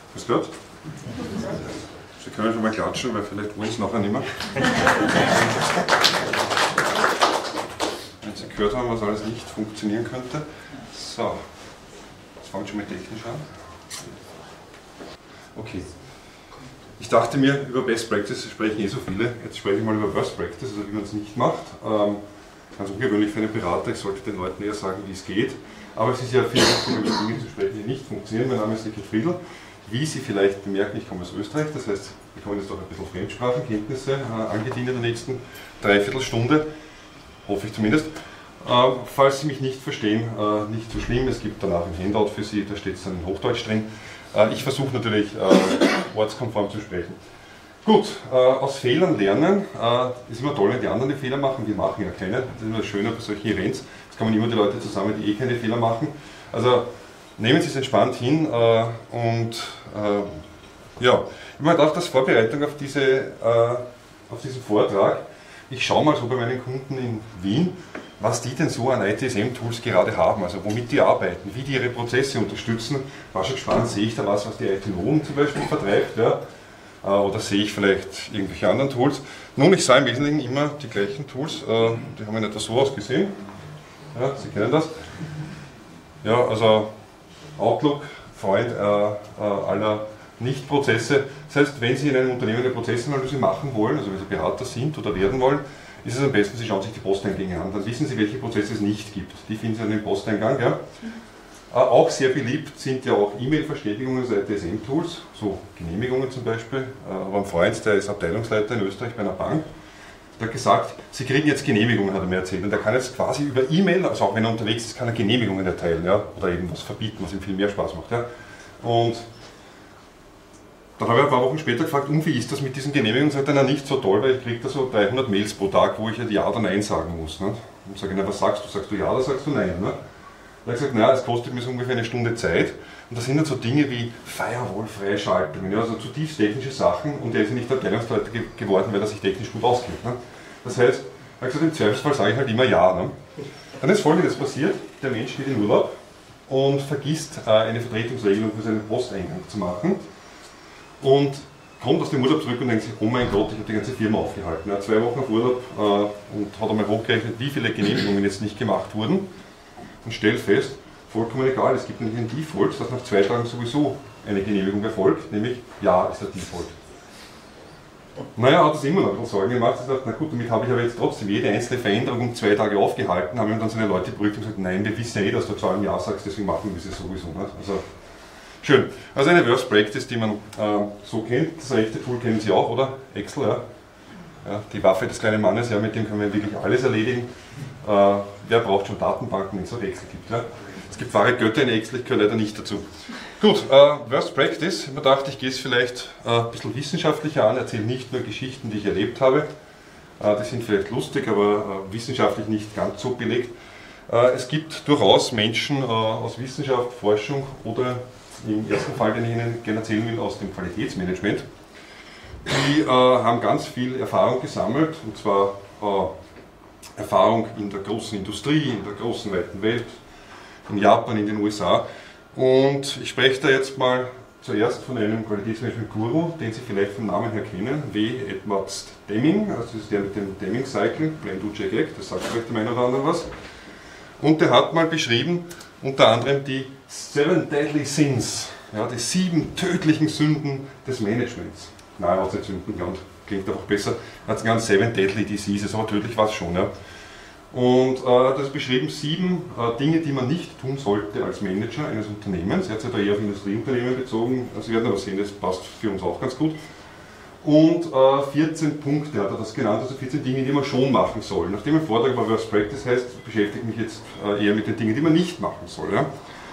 Grüß Gott. Sie können schon mal klatschen, weil vielleicht wollen Sie es nachher nicht mehr. Wenn Sie gehört haben, was alles nicht funktionieren könnte. So, das fängt schon mal technisch an. Okay. Ich dachte mir, über Best Practice sprechen so viele. Jetzt spreche ich mal über Worst Practice, also wie man es nicht macht. Ganz ungewöhnlich für einen Berater, ich sollte den Leuten eher sagen, wie es geht. Aber es ist ja viel wichtiger, über Dinge zu sprechen, die nicht funktionieren. Mein Name ist Richard Friedl. Wie Sie vielleicht bemerken, ich komme aus Österreich, das heißt, wir bekommen jetzt auch ein bisschen Fremdsprachenkenntnisse angedient in der nächsten Dreiviertelstunde, hoffe ich zumindest. Falls Sie mich nicht verstehen, nicht so schlimm, es gibt danach ein Handout für Sie, da steht es dann in Hochdeutsch drin. Ich versuche natürlich ortskonform zu sprechen. Gut, aus Fehlern lernen ist immer toll, wenn die anderen die Fehler machen, wir machen ja keine. Das ist immer schöner bei solchen Events, jetzt kommen immer die Leute zusammen, die keine Fehler machen. Also nehmen Sie es entspannt hin und ja, ich habe mir gedacht, als Vorbereitung auf diesen Vortrag, ich schaue mal so bei meinen Kunden in Wien, was die denn so an ITSM-Tools gerade haben, also womit die arbeiten, wie die ihre Prozesse unterstützen. War schon gespannt, sehe ich da was die IT-Noten zum Beispiel vertreibt, ja? Oder sehe ich vielleicht irgendwelche anderen Tools. Nun, ich sah im Wesentlichen immer die gleichen Tools, die haben in etwa so ausgesehen. Ja, Sie kennen das. Ja, also Outlook, Freund aller Nicht-Prozesse. Das heißt, wenn Sie in einem Unternehmen eine Prozessanalyse machen wollen, also wenn Sie Berater sind oder werden wollen, ist es am besten, Sie schauen sich die Posteingänge an. Dann wissen Sie, welche Prozesse es nicht gibt. Die finden Sie an dem Posteingang. Ja. Auch sehr beliebt sind ja auch E-Mail-Verständigungen aus ITSM-Tools, so Genehmigungen zum Beispiel. Aber ein Freund, der ist Abteilungsleiter in Österreich bei einer Bank, der hat gesagt, Sie kriegen jetzt Genehmigungen, hat er mir erzählt. Und der kann jetzt quasi über E-Mail, also auch wenn er unterwegs ist, kann er Genehmigungen erteilen, ja, oder eben was verbieten, was ihm viel mehr Spaß macht. Ja. Und dann habe ich ein paar Wochen später gefragt, wie ist das mit diesen Genehmigungen? Sagt er, na, nicht so toll, weil ich kriege da so 300 Mails pro Tag, wo ich halt Ja oder Nein sagen muss. Ne? Und sage ich, na, was sagst du? Sagst du Ja oder sagst du Nein? Ne? Er hat gesagt, na, es kostet mir so ungefähr eine Stunde Zeit. Und das sind dann so Dinge wie Firewall-Freischaltungen, ja, also zutiefst technische Sachen. Und er ist ja nicht Abteilungsleiter geworden, weil er sich technisch gut auskennt. Ne? Das heißt, er hat gesagt, im Zweifelsfall sage ich halt immer Ja. Ne? Dann ist Folgendes passiert, der Mensch geht in Urlaub und vergisst eine Vertretungsregelung für seinen Posteingang zu machen. Und kommt aus dem Urlaub zurück und denkt sich, oh mein Gott, ich habe die ganze Firma aufgehalten. Er hat 2 Wochen auf Urlaub und hat einmal hochgerechnet, wie viele Genehmigungen jetzt nicht gemacht wurden. Und stellt fest, vollkommen egal, es gibt nämlich einen Default, dass nach 2 Tagen sowieso eine Genehmigung erfolgt, nämlich Ja ist der Default. Naja, hat es immer noch ein bisschen Sorgen gemacht. Er sagt, na gut, damit habe ich aber jetzt trotzdem jede einzelne Veränderung um 2 Tage aufgehalten, haben ihm dann seine Leute beruhigt und gesagt, nein, wir wissen ja eh, dass du zu allem Ja sagst, deswegen machen wir es sowieso. Nicht? Also, schön. Also eine Worst Practice, die man so kennt. Das rechte Tool kennen Sie auch, oder? Excel, ja. Ja, die Waffe des kleinen Mannes, ja, mit dem können wir wirklich alles erledigen. Wer braucht schon Datenbanken, wenn es auch Excel gibt? Ja? Es gibt wahre Götter in Excel, ich gehöre leider nicht dazu. Gut, Worst Practice. Ich dachte, ich gehe es vielleicht ein bisschen wissenschaftlicher an, erzähle nicht nur Geschichten, die ich erlebt habe. Die sind vielleicht lustig, aber wissenschaftlich nicht ganz so belegt. Es gibt durchaus Menschen aus Wissenschaft, Forschung oder im ersten Fall, den ich Ihnen gerne erzählen will, aus dem Qualitätsmanagement. Die haben ganz viel Erfahrung gesammelt, und zwar Erfahrung in der großen Industrie, in der großen weiten Welt, in Japan, in den USA. Und ich spreche da jetzt mal zuerst von einem Qualitätsmanagement-Guru, den Sie vielleicht vom Namen her kennen, W. Edward Deming, also das ist der mit dem Deming-Cycle, Plan, Do, Check, Act, das sagt vielleicht dem einen oder anderen was. Und der hat mal beschrieben, unter anderem die 7 Deadly Sins, ja, die 7 tödlichen Sünden des Managements. Nein, er hat es nicht Sünden genannt, klingt einfach besser. Er hat es genannt 7 Deadly Diseases, aber tödlich war es schon. Ja. Und das ist beschrieben 7 Dinge, die man nicht tun sollte als Manager eines Unternehmens. Er hat sich da eher auf Industrieunternehmen bezogen, Sie werden aber sehen, das passt für uns auch ganz gut. Und 14 Punkte hat er das genannt, also 14 Dinge, die man schon machen soll. Nachdem ein Vortrag über Worst Practice heißt, beschäftige ich mich jetzt eher mit den Dingen, die man nicht machen soll. Ja.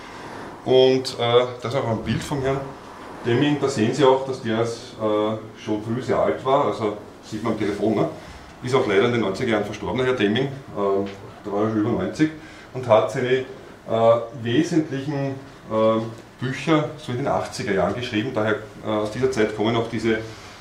Und das ist auch ein Bild vom Herrn Deming, da sehen Sie auch, dass der schon früh sehr alt war, also sieht man am Telefon, ne? Ist auch leider in den 90er Jahren verstorben, Herr Deming, da war er schon über 90 und hat seine wesentlichen Bücher so in den 80er Jahren geschrieben, daher aus dieser Zeit kommen auch diese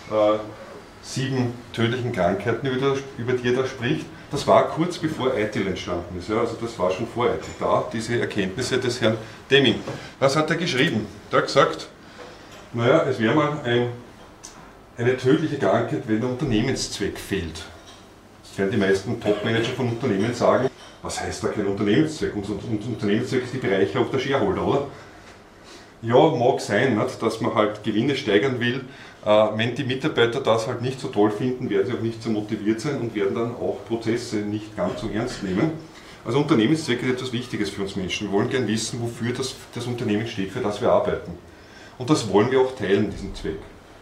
7 tödlichen Krankheiten, über die er da spricht. Das war kurz bevor ITIL entstanden ist, ja, also das war schon vor ITIL da, diese Erkenntnisse des Herrn Deming. Was hat er geschrieben? Er hat gesagt, Naja, es wäre mal eine tödliche Krankheit, wenn der Unternehmenszweck fehlt. Das werden die meisten Top-Manager von Unternehmen sagen, was heißt da kein Unternehmenszweck? Unser Unternehmenszweck ist die Bereicherung der Shareholder, oder? Ja, mag sein, nicht, dass man halt Gewinne steigern will. Wenn die Mitarbeiter das halt nicht so toll finden, werden sie auch nicht so motiviert sein und werden dann auch Prozesse nicht ganz so ernst nehmen. Also Unternehmenszweck ist etwas Wichtiges für uns Menschen. Wir wollen gern wissen, wofür das Unternehmen steht, für das wir arbeiten. Und das wollen wir auch teilen, diesen Zweck.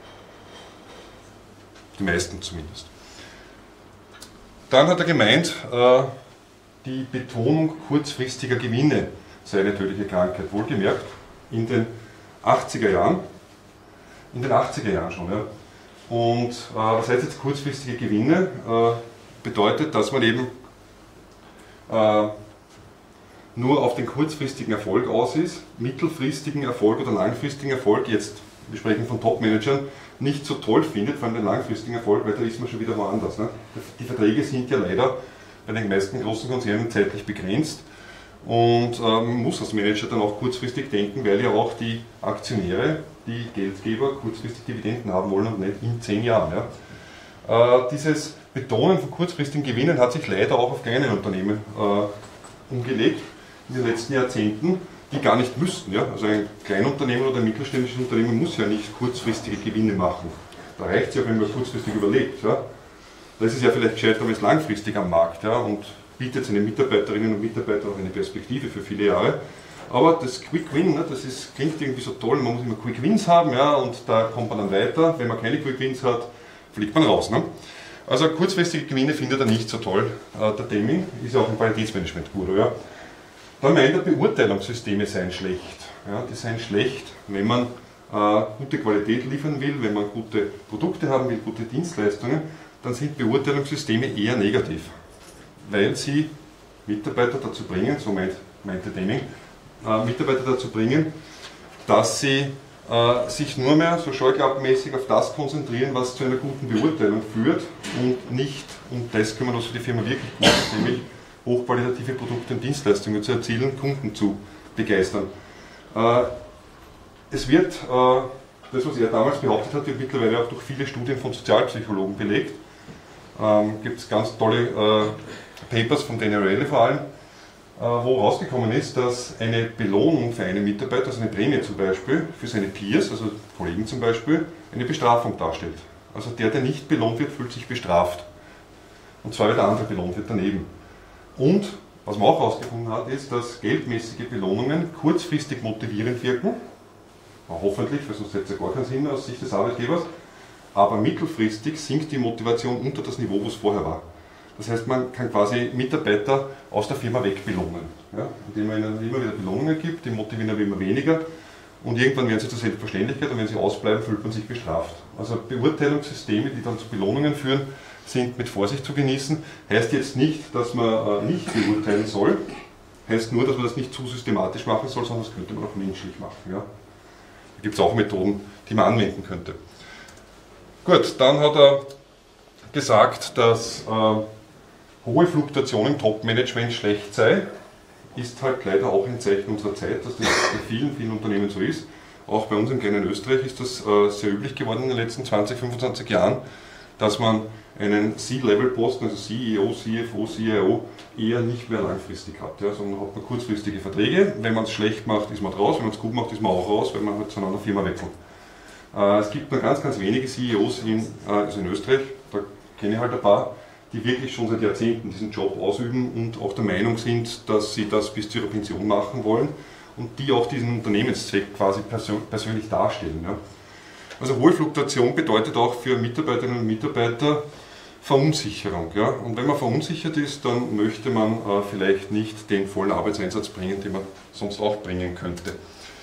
Die meisten zumindest. Dann hat er gemeint, die Betonung kurzfristiger Gewinne sei eine tödliche Krankheit. Wohlgemerkt, in den 80er Jahren. In den 80er Jahren schon, ja. Und was heißt jetzt kurzfristige Gewinne? Bedeutet, dass man eben nur auf den kurzfristigen Erfolg aus ist, mittelfristigen Erfolg oder langfristigen Erfolg, jetzt, wir sprechen von Top-Managern, nicht so toll findet, vor allem den langfristigen Erfolg, weil da ist man schon wieder woanders. Ne? Die Verträge sind ja leider bei den meisten großen Konzernen zeitlich begrenzt und man muss als Manager dann auch kurzfristig denken, weil ja auch die Aktionäre, die Geldgeber kurzfristig Dividenden haben wollen und nicht in 10 Jahren. Ja? Dieses Betonen von kurzfristigen Gewinnen hat sich leider auch auf kleine Unternehmen umgelegt in den letzten Jahrzehnten, die gar nicht müssten. Ja? Also ein Kleinunternehmen oder ein mittelständisches Unternehmen muss ja nicht kurzfristige Gewinne machen. Da reicht es ja, wenn man kurzfristig überlegt. Ja? Da ist es ja vielleicht gescheiter, wenn es langfristig am Markt, ja? Und bietet seinen Mitarbeiterinnen und Mitarbeitern auch eine Perspektive für viele Jahre. Aber das Quick Win, ne, klingt irgendwie so toll, man muss immer Quick Wins haben, ja, und da kommt man dann weiter. Wenn man keine Quick Wins hat, fliegt man raus. Ne? Also kurzfristige Gewinne findet er nicht so toll. Der Deming ist ja auch ein Qualitätsmanagement-Guru. Ja. Dann meint er, Beurteilungssysteme seien schlecht. Ja, die seien schlecht, wenn man gute Qualität liefern will, wenn man gute Produkte haben will, gute Dienstleistungen, dann sind Beurteilungssysteme eher negativ, weil sie Mitarbeiter dazu bringen, so meinte Deming, Mitarbeiter dazu bringen, dass sie sich nur mehr so scheuklappenmäßig auf das konzentrieren, was zu einer guten Beurteilung führt und nicht um das kümmern, was für die Firma wirklich gut ist, nämlich hochqualitative Produkte und Dienstleistungen zu erzielen, Kunden zu begeistern. Es wird, das was er damals behauptet hat, wird mittlerweile auch durch viele Studien von Sozialpsychologen belegt. Gibt es ganz tolle Papers von Daniel O'Reilly vor allem, wo rausgekommen ist, dass eine Belohnung für einen Mitarbeiter, also eine Prämie zum Beispiel, für seine Peers, also Kollegen zum Beispiel, eine Bestrafung darstellt. Also der nicht belohnt wird, fühlt sich bestraft. Und zwar, weil der andere belohnt wird daneben. Und was man auch herausgefunden hat, ist, dass geldmäßige Belohnungen kurzfristig motivierend wirken, hoffentlich, weil sonst hätte es ja gar keinen Sinn aus Sicht des Arbeitgebers, aber mittelfristig sinkt die Motivation unter das Niveau, wo es vorher war. Das heißt, man kann quasi Mitarbeiter aus der Firma wegbelohnen, ja? Indem man ihnen immer wieder Belohnungen gibt, die motivieren aber immer weniger und irgendwann werden sie zur Selbstverständlichkeit und wenn sie ausbleiben, fühlt man sich bestraft. Also Beurteilungssysteme, die dann zu Belohnungen führen, sind mit Vorsicht zu genießen. Heißt jetzt nicht, dass man nicht beurteilen soll, heißt nur, dass man das nicht zu systematisch machen soll, sondern das könnte man auch menschlich machen. Ja? Da gibt es auch Methoden, die man anwenden könnte. Gut, dann hat er gesagt, dass hohe Fluktuation im Top-Management schlecht sei, ist halt leider auch ein Zeichen unserer Zeit, dass das bei vielen, vielen Unternehmen so ist. Auch bei uns im kleinen Österreich ist das sehr üblich geworden in den letzten 20, 25 Jahren, dass man einen C-Level-Posten, also CEO, CFO, CIO, eher nicht mehr langfristig hat, ja, sondern hat man kurzfristige Verträge. Wenn man es schlecht macht, ist man raus, wenn man es gut macht, ist man auch raus, weil man halt zu einer anderen Firma wechselt. Es gibt nur ganz, ganz wenige CEOs also in Österreich, da kenne ich halt ein paar, die wirklich schon seit Jahrzehnten diesen Job ausüben und auch der Meinung sind, dass sie das bis zu ihrer Pension machen wollen und die auch diesen Unternehmenszweck quasi persönlich darstellen. Ja. Also hohe Fluktuation bedeutet auch für Mitarbeiterinnen und Mitarbeiter Verunsicherung. Ja. Und wenn man verunsichert ist, dann möchte man vielleicht nicht den vollen Arbeitseinsatz bringen, den man sonst auch bringen könnte.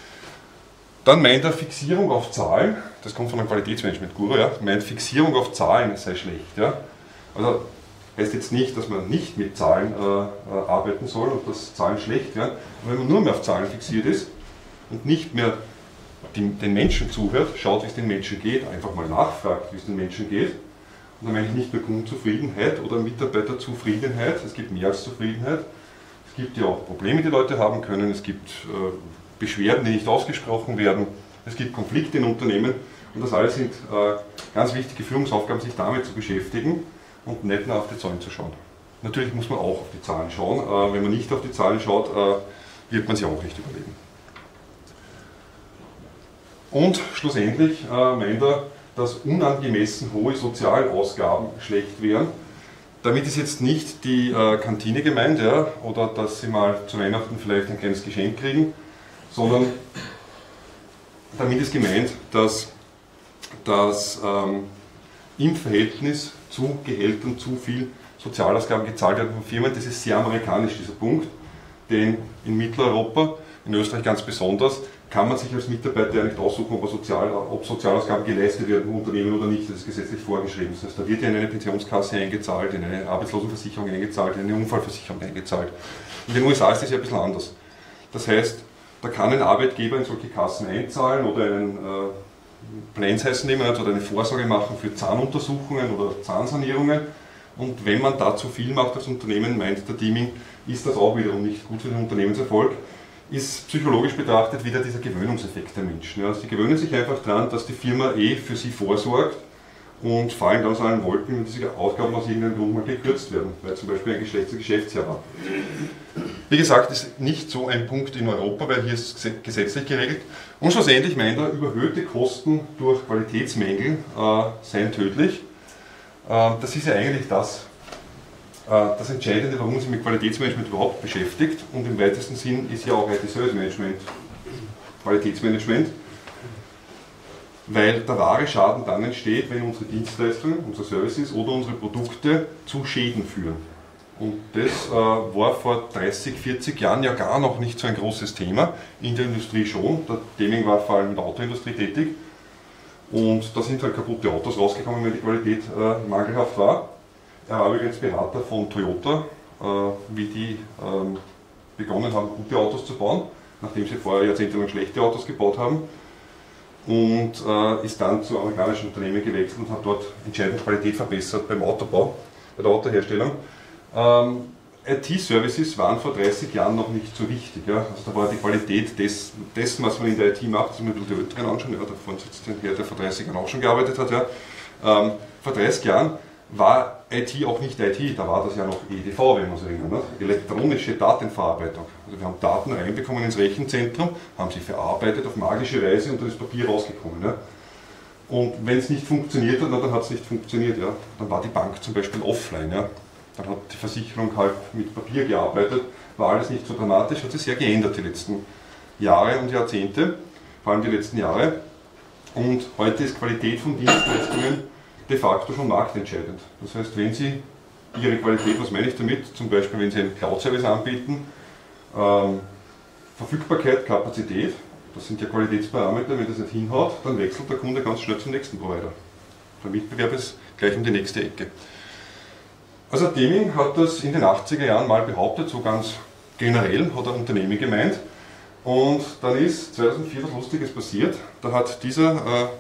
Dann meint er Fixierung auf Zahlen, das kommt von einem Qualitätsmanagement-Guru, ja, meint Fixierung auf Zahlen sei schlecht. Ja. Also heißt jetzt nicht, dass man nicht mit Zahlen arbeiten soll und dass Zahlen schlecht werden, aber wenn man nur mehr auf Zahlen fixiert ist und nicht mehr den Menschen zuhört, schaut, wie es den Menschen geht, einfach mal nachfragt, wie es den Menschen geht, und dann meine ich nicht nur Kundenzufriedenheit oder Mitarbeiterzufriedenheit, es gibt mehr als Zufriedenheit, es gibt ja auch Probleme, die Leute haben können, es gibt Beschwerden, die nicht ausgesprochen werden, es gibt Konflikte in Unternehmen und das alles sind ganz wichtige Führungsaufgaben, sich damit zu beschäftigen und nicht nur auf die Zahlen zu schauen. Natürlich muss man auch auf die Zahlen schauen. Wenn man nicht auf die Zahlen schaut, wird man sie auch nicht überleben. Und schlussendlich meint er, dass unangemessen hohe Sozialausgaben schlecht wären. Damit ist jetzt nicht die Kantine gemeint, ja, oder dass Sie mal zu Weihnachten vielleicht ein kleines Geschenk kriegen, sondern damit ist gemeint, dass im Verhältnis zu Gehältern zu viel Sozialausgaben gezahlt werden von Firmen. Das ist sehr amerikanisch, dieser Punkt, denn in Mitteleuropa, in Österreich ganz besonders, kann man sich als Mitarbeiter ja nicht aussuchen, ob Sozialausgaben geleistet werden im Unternehmen oder nicht. Das ist gesetzlich vorgeschrieben. Das heißt, da wird ja in eine Pensionskasse eingezahlt, in eine Arbeitslosenversicherung eingezahlt, in eine Unfallversicherung eingezahlt. In den USA ist das ja ein bisschen anders. Das heißt, da kann ein Arbeitgeber in solche Kassen einzahlen oder einen Plans heißen die, oder eine Vorsorge machen für Zahnuntersuchungen oder Zahnsanierungen. Und wenn man da zu viel macht als Unternehmen, meint der Deming, ist das auch wiederum nicht gut für den Unternehmenserfolg. Ist psychologisch betrachtet wieder dieser Gewöhnungseffekt der Menschen. Ja, sie gewöhnen sich einfach daran, dass die Firma für sie vorsorgt und fallen dann aus allen Wolken, wenn diese Ausgaben aus irgendeinem Grund mal gekürzt werden, weil zum Beispiel ein schlechtes Geschäftsjahr war. Wie gesagt, ist nicht so ein Punkt in Europa, weil hier ist es gesetzlich geregelt. Und schlussendlich meint er, überhöhte Kosten durch Qualitätsmängel seien tödlich. Das ist ja eigentlich das Entscheidende, warum man sich mit Qualitätsmanagement überhaupt beschäftigt. Und im weitesten Sinn ist ja auch IT-Service-Management Qualitätsmanagement, weil der wahre Schaden dann entsteht, wenn unsere Dienstleistungen, unsere Services oder unsere Produkte zu Schäden führen. Und das war vor 30, 40 Jahren ja gar noch nicht so ein großes Thema, in der Industrie schon. Der Deming war vor allem in der Autoindustrie tätig und da sind halt kaputte Autos rausgekommen, wenn die Qualität mangelhaft war. Er war übrigens Berater von Toyota, wie die begonnen haben, gute Autos zu bauen, nachdem sie vorher jahrzehntelang schlechte Autos gebaut haben. Und ist dann zu amerikanischen Unternehmen gewechselt und hat dort entscheidend Qualität verbessert beim Autobau, bei der Autoherstellung. IT-Services waren vor 30 Jahren noch nicht so wichtig. Ja? Also da war die Qualität dessen, was man in der IT macht, das muss man die Älteren anschauen, ja, da vorne sitzt ein Herr, der vor 30 Jahren auch schon gearbeitet hat. Ja? Vor 30 Jahren war IT auch nicht IT, da war das ja noch EDV, wenn man so erinnert, ne? Elektronische Datenverarbeitung. Also wir haben Daten reinbekommen ins Rechenzentrum, haben sie verarbeitet auf magische Weise und dann ist Papier rausgekommen. Ja? Und wenn es nicht funktioniert hat, dann hat es nicht funktioniert. Ja? Dann war die Bank zum Beispiel offline. Ja? Dann hat die Versicherung halt mit Papier gearbeitet, war alles nicht so dramatisch, hat sich sehr geändert die letzten Jahre und Jahrzehnte, vor allem die letzten Jahre. Und heute ist Qualität von Dienstleistungen de facto schon marktentscheidend. Das heißt, wenn Sie Ihre Qualität, was meine ich damit, zum Beispiel wenn Sie einen Cloud-Service anbieten, Verfügbarkeit, Kapazität, das sind ja Qualitätsparameter, wenn das nicht hinhaut, dann wechselt der Kunde ganz schnell zum nächsten Provider. Der Mitbewerb ist gleich um die nächste Ecke. Also Deming hat das in den 80er Jahren mal behauptet, so ganz generell hat er Unternehmen gemeint. Und dann ist 2004 was Lustiges passiert. Da hat dieser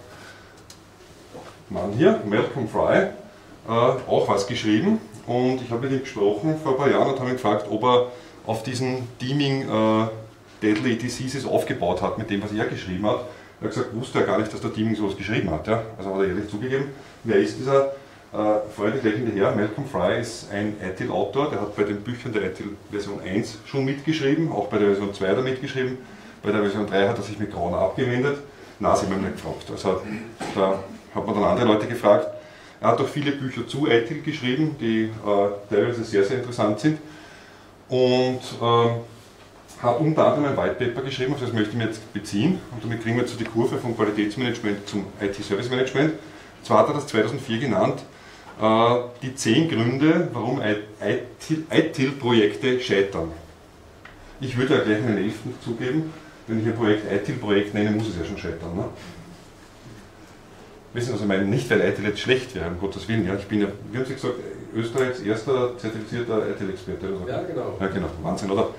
Mann hier, Malcolm Fry, auch was geschrieben. Und ich habe mit ihm gesprochen vor ein paar Jahren und habe ihn gefragt, ob er auf diesen Deming Deadly Diseases aufgebaut hat, mit dem, was er geschrieben hat. Er hat gesagt, wusste er gar nicht, dass der Deming sowas geschrieben hat. Ja? Also hat er ehrlich zugegeben. Wer ist dieser freundlich lächelnde Herr? Malcolm Fry ist ein ITIL-Autor, der hat bei den Büchern der ITIL Version 1 schon mitgeschrieben, auch bei der Version 2 hat er mitgeschrieben. Bei der Version 3 hat er sich mit Grauen abgewendet. Na, sie haben ihn nicht gefragt. Also da hat man dann andere Leute gefragt. Er hat auch viele Bücher zu ITIL geschrieben, die teilweise sehr, sehr interessant sind. Und hat unter anderem ein White Paper geschrieben, auf das möchte ich mir jetzt beziehen. Und damit kriegen wir jetzt so die Kurve vom Qualitätsmanagement zum IT-Service-Management. Zwar hat er das 2004 genannt, die 10 Gründe, warum ITIL-Projekte scheitern. Ich würde ja gleich einen 11. zugeben. Wenn ich ein Projekt ITIL-Projekt nenne, muss es ja schon scheitern. Ne? Wissen Sie, was ich meine? Nicht, weil ITIL jetzt schlecht wäre, um Gottes Willen. Ja? Ich bin ja, wie haben Sie gesagt, Österreichs erster zertifizierter ITIL-Experte. So. Ja, genau. Ja, genau. Wahnsinn, oder?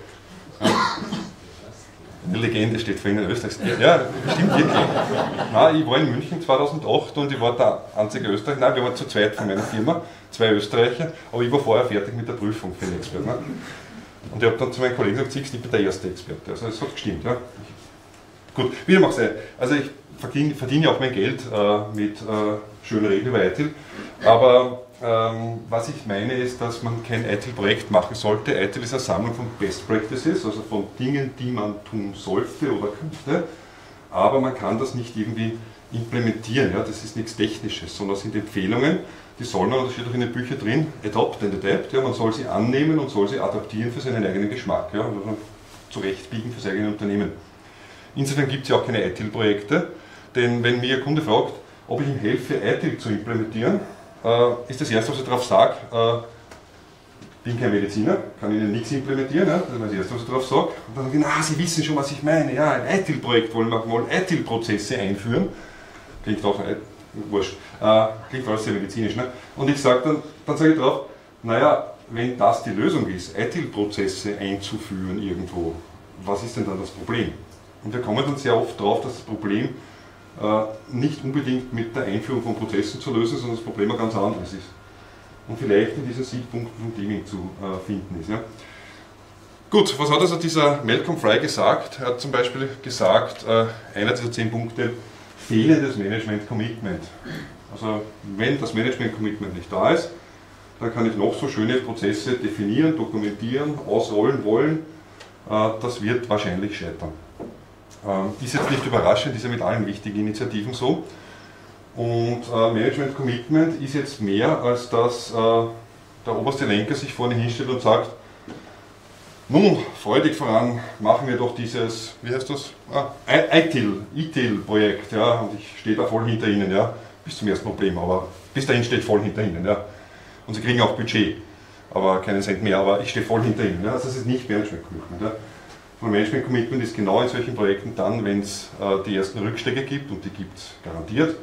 Eine Legende steht vor Ihnen Österreichs. Ja, stimmt wirklich. Nein, ich war in München 2008 und ich war der einzige Österreicher. Nein, wir waren zu zweit von meiner Firma, 2 Österreicher, aber ich war vorher fertig mit der Prüfung für den Experten. Ne? Und ich habe dann zu meinen Kollegen gesagt, ich bin der erste Experte. Also es hat gestimmt. Ja. Gut, wie dem auch sei. Also ich verdiene ja auch mein Geld mit schönen Reden über ITIL, aber was ich meine ist, dass man kein ITIL-Projekt machen sollte. ITIL ist eine Sammlung von Best Practices, also von Dingen, die man tun sollte oder könnte, aber man kann das nicht irgendwie implementieren. Ja? Das ist nichts Technisches, sondern das sind Empfehlungen, die soll man, das steht auch in den Büchern drin, adopt and adapt, ja? Man soll sie annehmen und soll sie adaptieren für seinen eigenen Geschmack, ja? Also zurechtbiegen für sein eigenes Unternehmen. Insofern gibt es ja auch keine ITIL-Projekte, denn wenn mir ein Kunde fragt, ob ich ihm helfe, ITIL zu implementieren, ist das Erste, was ich darauf sage, bin kein Mediziner, kann Ihnen nichts implementieren, ja? Das ist das Erste, was ich darauf sage. Und dann sagen die, Sie wissen schon, was ich meine, ja, ein ITIL-Projekt wollen wir, wollen ITIL-Prozesse einführen. Klingt auch wurscht, klingt alles sehr medizinisch. Ne? Und ich sage dann sage ich drauf, naja, wenn das die Lösung ist, ITIL-Prozesse einzuführen irgendwo, was ist denn dann das Problem? Und wir kommen dann sehr oft drauf, dass das Problem nicht unbedingt mit der Einführung von Prozessen zu lösen, sondern das Problem ein ganz anderes ist. Und vielleicht in diesen Sichtpunkten von Deming zu finden ist. Ja. Gut, was hat also dieser Malcolm Fry gesagt? Er hat zum Beispiel gesagt, einer dieser 10 Punkte, fehlendes Management-Commitment. Also wenn das Management-Commitment nicht da ist, dann kann ich noch so schöne Prozesse definieren, dokumentieren, ausrollen wollen, das wird wahrscheinlich scheitern. Ist jetzt nicht überraschend, ist ja mit allen wichtigen Initiativen so. Und Management Commitment ist jetzt mehr, als dass der oberste Lenker sich vorne hinstellt und sagt, nun, freudig voran, machen wir doch dieses, wie heißt das? ITIL-Projekt, ja, und ich stehe da voll hinter Ihnen, ja, bis zum ersten Problem, aber bis dahin stehe ich voll hinter Ihnen, ja. Und Sie kriegen auch Budget, aber keinen Cent mehr, aber ich stehe voll hinter Ihnen, ja. Also das ist nicht Management Commitment, ja. Management Commitment ist genau in solchen Projekten dann, wenn es die ersten Rückschläge gibt, und die gibt es garantiert,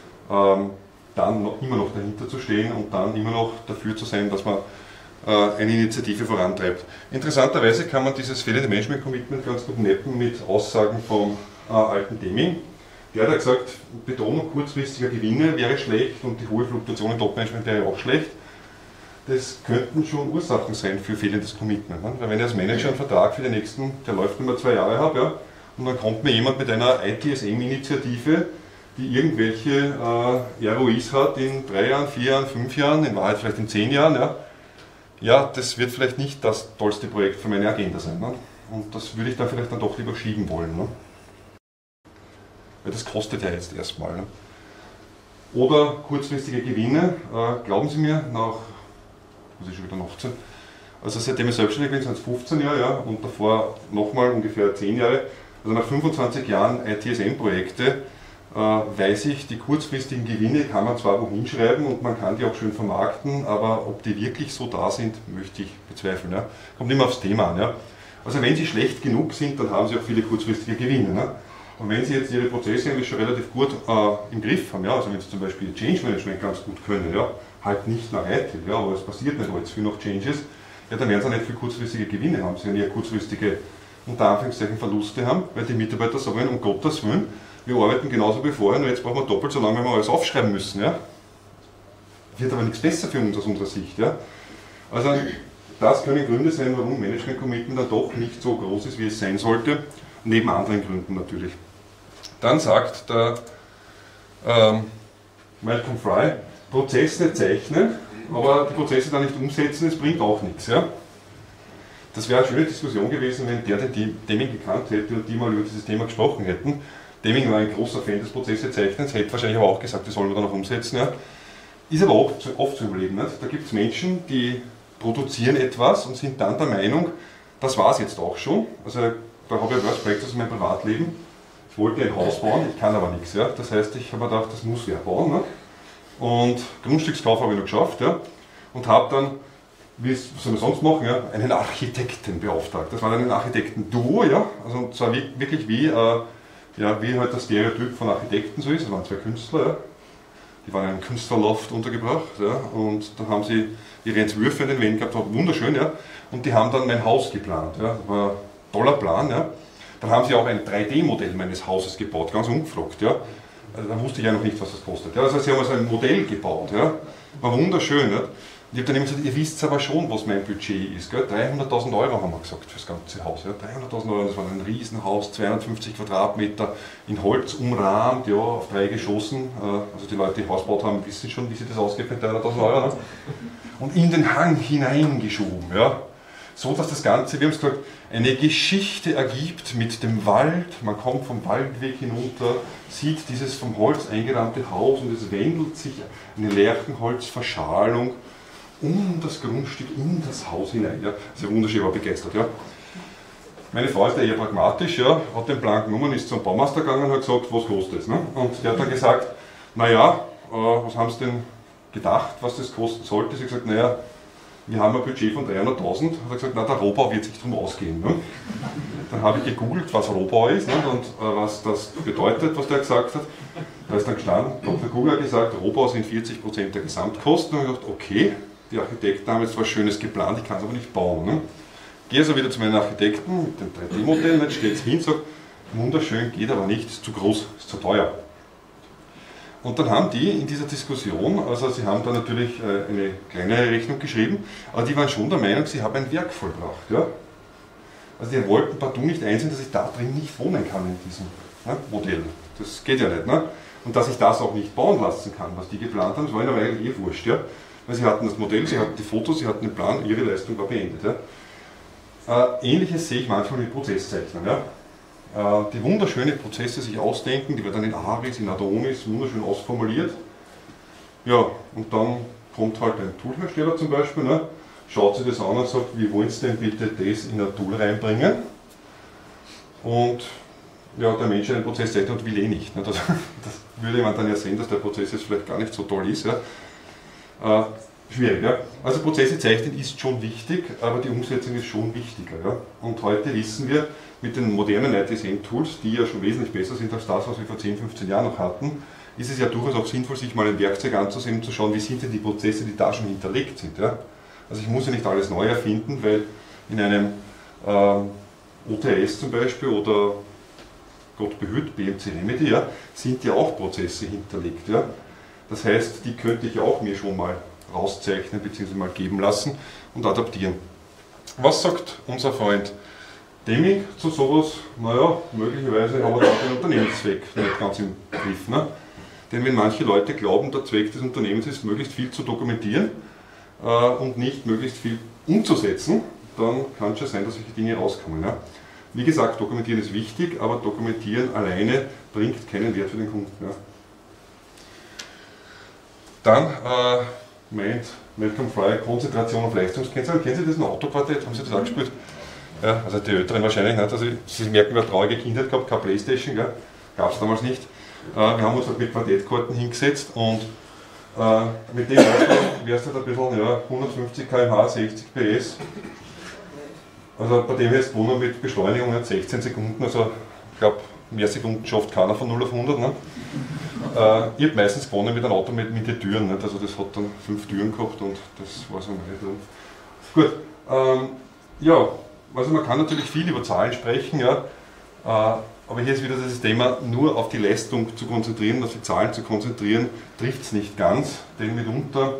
dann immer noch dahinter zu stehen und dann immer noch dafür zu sein, dass man eine Initiative vorantreibt. Interessanterweise kann man dieses fehlende Management Commitment ganz gut mappen mit Aussagen vom alten Deming. Der hat gesagt, Betonung kurzfristiger Gewinne wäre schlecht und die hohe Fluktuation im Top-Management wäre auch schlecht. Das könnten schon Ursachen sein für fehlendes Commitment. Ne? Weil wenn ich als Manager einen Vertrag für den nächsten, der läuft nur 2 Jahre habe, ja, und dann kommt mir jemand mit einer ITSM-Initiative, die irgendwelche ROIs hat in 3 Jahren, 4 Jahren, 5 Jahren, in Wahrheit vielleicht in 10 Jahren, ja, ja, das wird vielleicht nicht das tollste Projekt für meine Agenda sein. Ne? Und das würde ich dann vielleicht dann doch lieber schieben wollen. Ne? Weil das kostet ja jetzt erstmal. Ne? Oder kurzfristige Gewinne, glauben Sie mir, nach, was ist schon wieder 18, also seitdem ich selbstständig bin, sind es 15 Jahre, ja, und davor nochmal ungefähr 10 Jahre, also nach 25 Jahren ITSM-Projekte, weiß ich, die kurzfristigen Gewinne kann man zwar wohin schreiben und man kann die auch schön vermarkten, aber ob die wirklich so da sind, möchte ich bezweifeln. Ja. Kommt immer aufs Thema an. Ja. Also wenn sie schlecht genug sind, dann haben sie auch viele kurzfristige Gewinne. Ne. Und wenn sie jetzt ihre Prozesse eigentlich schon relativ gut im Griff haben, ja, also wenn sie zum Beispiel Change Management ganz gut können, ja, halt nicht nach ITIL, ja, aber es passiert nicht allzu viel noch Changes, ja, dann werden sie auch nicht viel kurzfristige Gewinne haben, sie werden eher kurzfristige unter Anführungszeichen Verluste haben, weil die Mitarbeiter sagen, um Gottes Willen, wir arbeiten genauso wie vorher, nur jetzt brauchen wir doppelt so lange, wenn wir alles aufschreiben müssen. Ja? Wird aber nichts besser für uns aus unserer Sicht. Ja? Also das können Gründe sein, warum Management Commitment dann doch nicht so groß ist, wie es sein sollte, neben anderen Gründen natürlich. Dann sagt der Malcolm Fry, Prozesse zeichnen, aber die Prozesse dann nicht umsetzen, das bringt auch nichts. Ja? Das wäre eine schöne Diskussion gewesen, wenn der den Deming gekannt hätte und die mal über dieses Thema gesprochen hätten. Deming war ein großer Fan des Prozessezeichnens, hätte wahrscheinlich aber auch gesagt, das sollen wir dann noch umsetzen. Ja. Ist aber auch oft so im Leben. Nicht? Da gibt es Menschen, die produzieren etwas und sind dann der Meinung, das war es jetzt auch schon. Also da habe ich Worst Practice in meinem Privatleben. Ich wollte ein Haus bauen, ich kann aber nichts. Ja. Das heißt, ich habe mir gedacht, das muss wer bauen. Ne? Und Grundstückskauf habe ich noch geschafft. Ja. Und habe dann, wie soll man sonst machen, ja, einen Architekten beauftragt. Das war dann ein Architekten-Duo, ja. Also und zwar wirklich wie ja, wie halt das Stereotyp von Architekten so ist. Es waren 2 Künstler, ja. Die waren in einem Künstlerloft untergebracht, ja. Und da haben sie ihre Entwürfe in den Wänden gehabt, war wunderschön, ja. Und die haben dann mein Haus geplant, ja. Das war ein toller Plan, ja. Dann haben sie auch ein 3D-Modell meines Hauses gebaut, ganz ungefragt, ja. Also, da wusste ich ja noch nicht, was das kostet. Ja. Das heißt, sie haben also ein Modell gebaut, ja. War wunderschön, ja. ich habe dann immer gesagt, ihr wisst aber schon, was mein Budget ist. 300.000 Euro haben wir gesagt für das ganze Haus. Ja. 300.000 Euro, das war ein Riesenhaus, 250 Quadratmeter, in Holz umrahmt, ja, auf 3 Geschossen. Also die Leute, die Haus gebaut haben, wissen schon, wie sie das ausgeht mit 300.000 Euro. Ne? Und in den Hang hineingeschoben. Ja. So dass das Ganze, wir haben es gesagt, eine Geschichte ergibt mit dem Wald. Man kommt vom Waldweg hinunter, sieht dieses vom Holz eingerahmte Haus und es wendelt sich eine Lärchenholzverschalung um das Grundstück in das Haus hinein. Ja. Also wunderschön, war begeistert. Ja. Meine Frau ist ja eher pragmatisch, ja, hat den Plan genommen, ist zum Baumeister gegangen und hat gesagt, was kostet es? Ne? Und der hat dann gesagt, naja, was haben Sie denn gedacht, was das kosten sollte? Sie hat gesagt, naja, wir haben ein Budget von 300.000. Hat er gesagt, na, der Rohbau wird sich darum ausgehen. Ne? Dann habe ich gegoogelt, was Rohbau ist, ne? Und was das bedeutet, was der gesagt hat. Da ist dann gestanden, Dr. Google hat gesagt, Rohbau sind 40% der Gesamtkosten. Und ich dachte, okay, die Architekten haben jetzt was Schönes geplant, ich kann es aber nicht bauen. Ne? Gehe also wieder zu meinen Architekten mit dem 3D-Modell, jetzt steht es hin, sagt, wunderschön, geht aber nicht, ist zu groß, ist zu teuer. Und dann haben die in dieser Diskussion, also sie haben da natürlich eine kleinere Rechnung geschrieben, aber die waren schon der Meinung, sie haben ein Werk vollbracht. Ja? Also die wollten partout nicht einsehen, dass ich da drin nicht wohnen kann in diesem Modell. Das geht ja nicht. Ne? Und dass ich das auch nicht bauen lassen kann, was die geplant haben, das war ihnen aber eigentlich eh wurscht. Ja? Weil sie hatten das Modell, sie hatten die Fotos, sie hatten den Plan, ihre Leistung war beendet. Ja? Ähnliches sehe ich manchmal mit Prozesszeichnern. Ja? Die wunderschöne Prozesse sich ausdenken, die werden dann in Aris, in Adonis wunderschön ausformuliert. Ja, und dann kommt halt ein Toolhersteller zum Beispiel, ne? Schaut sich das an und sagt, wie wollen Sie denn bitte das in ein Tool reinbringen? Und ja, der Mensch einen Prozess zeichnet und will eh nicht. Ne? Das würde man dann ja sehen, dass der Prozess jetzt vielleicht gar nicht so toll ist. Ja? Schwierig, ja. Also Prozesse zeichnen ist schon wichtig, aber die Umsetzung ist schon wichtiger. Ja? Und heute wissen wir, mit den modernen ITSM-Tools, die ja schon wesentlich besser sind als das, was wir vor 10, 15 Jahren noch hatten, ist es ja durchaus auch sinnvoll, sich mal ein Werkzeug anzusehen, um zu schauen, wie sind denn die Prozesse, die da schon hinterlegt sind. Ja? Also ich muss ja nicht alles neu erfinden, weil in einem OTS zum Beispiel oder Gott behüt, BMC Remedy, ja, sind ja auch Prozesse hinterlegt. Ja? Das heißt, die könnte ich auch mir schon mal rauszeichnen bzw. mal geben lassen und adaptieren. Was sagt unser Freund Deming zu sowas? Naja, möglicherweise haben wir da den Unternehmenszweck nicht ganz im Griff. Ne? Denn wenn manche Leute glauben, der Zweck des Unternehmens ist, möglichst viel zu dokumentieren und nicht möglichst viel umzusetzen, dann kann es schon sein, dass solche Dinge rauskommen. Ja? Wie gesagt, dokumentieren ist wichtig, aber dokumentieren alleine bringt keinen Wert für den Kunden. Ja? Dann meint Malcolm Fry Konzentration auf Leistungskennzahlen. Kennen Sie das, ein Autoquartett? Haben Sie das angespielt? Ja, also die Älteren wahrscheinlich nicht. Also Sie merken, wir haben traurige Kindheit gehabt, keine Playstation, gab es damals nicht. Wir haben uns halt mit Quartettkarten hingesetzt und mit dem wärst du halt ein bisschen, ja, 150 km/h, 60 PS. Also bei dem jetzt gewonnen mit Beschleunigung in 16 Sekunden, also ich glaube, mehr Sekunden schafft keiner von 0 auf 100. Ne? Ich habe meistens gewonnen mit einem Auto mit den Türen, nicht? Also das hat dann 5 Türen gehabt und das war so meine Drin. Gut, ja, also man kann natürlich viel über Zahlen sprechen, ja, aber hier ist wieder das Thema, nur auf die Leistung zu konzentrieren, auf die Zahlen zu konzentrieren, trifft es nicht ganz, denn mitunter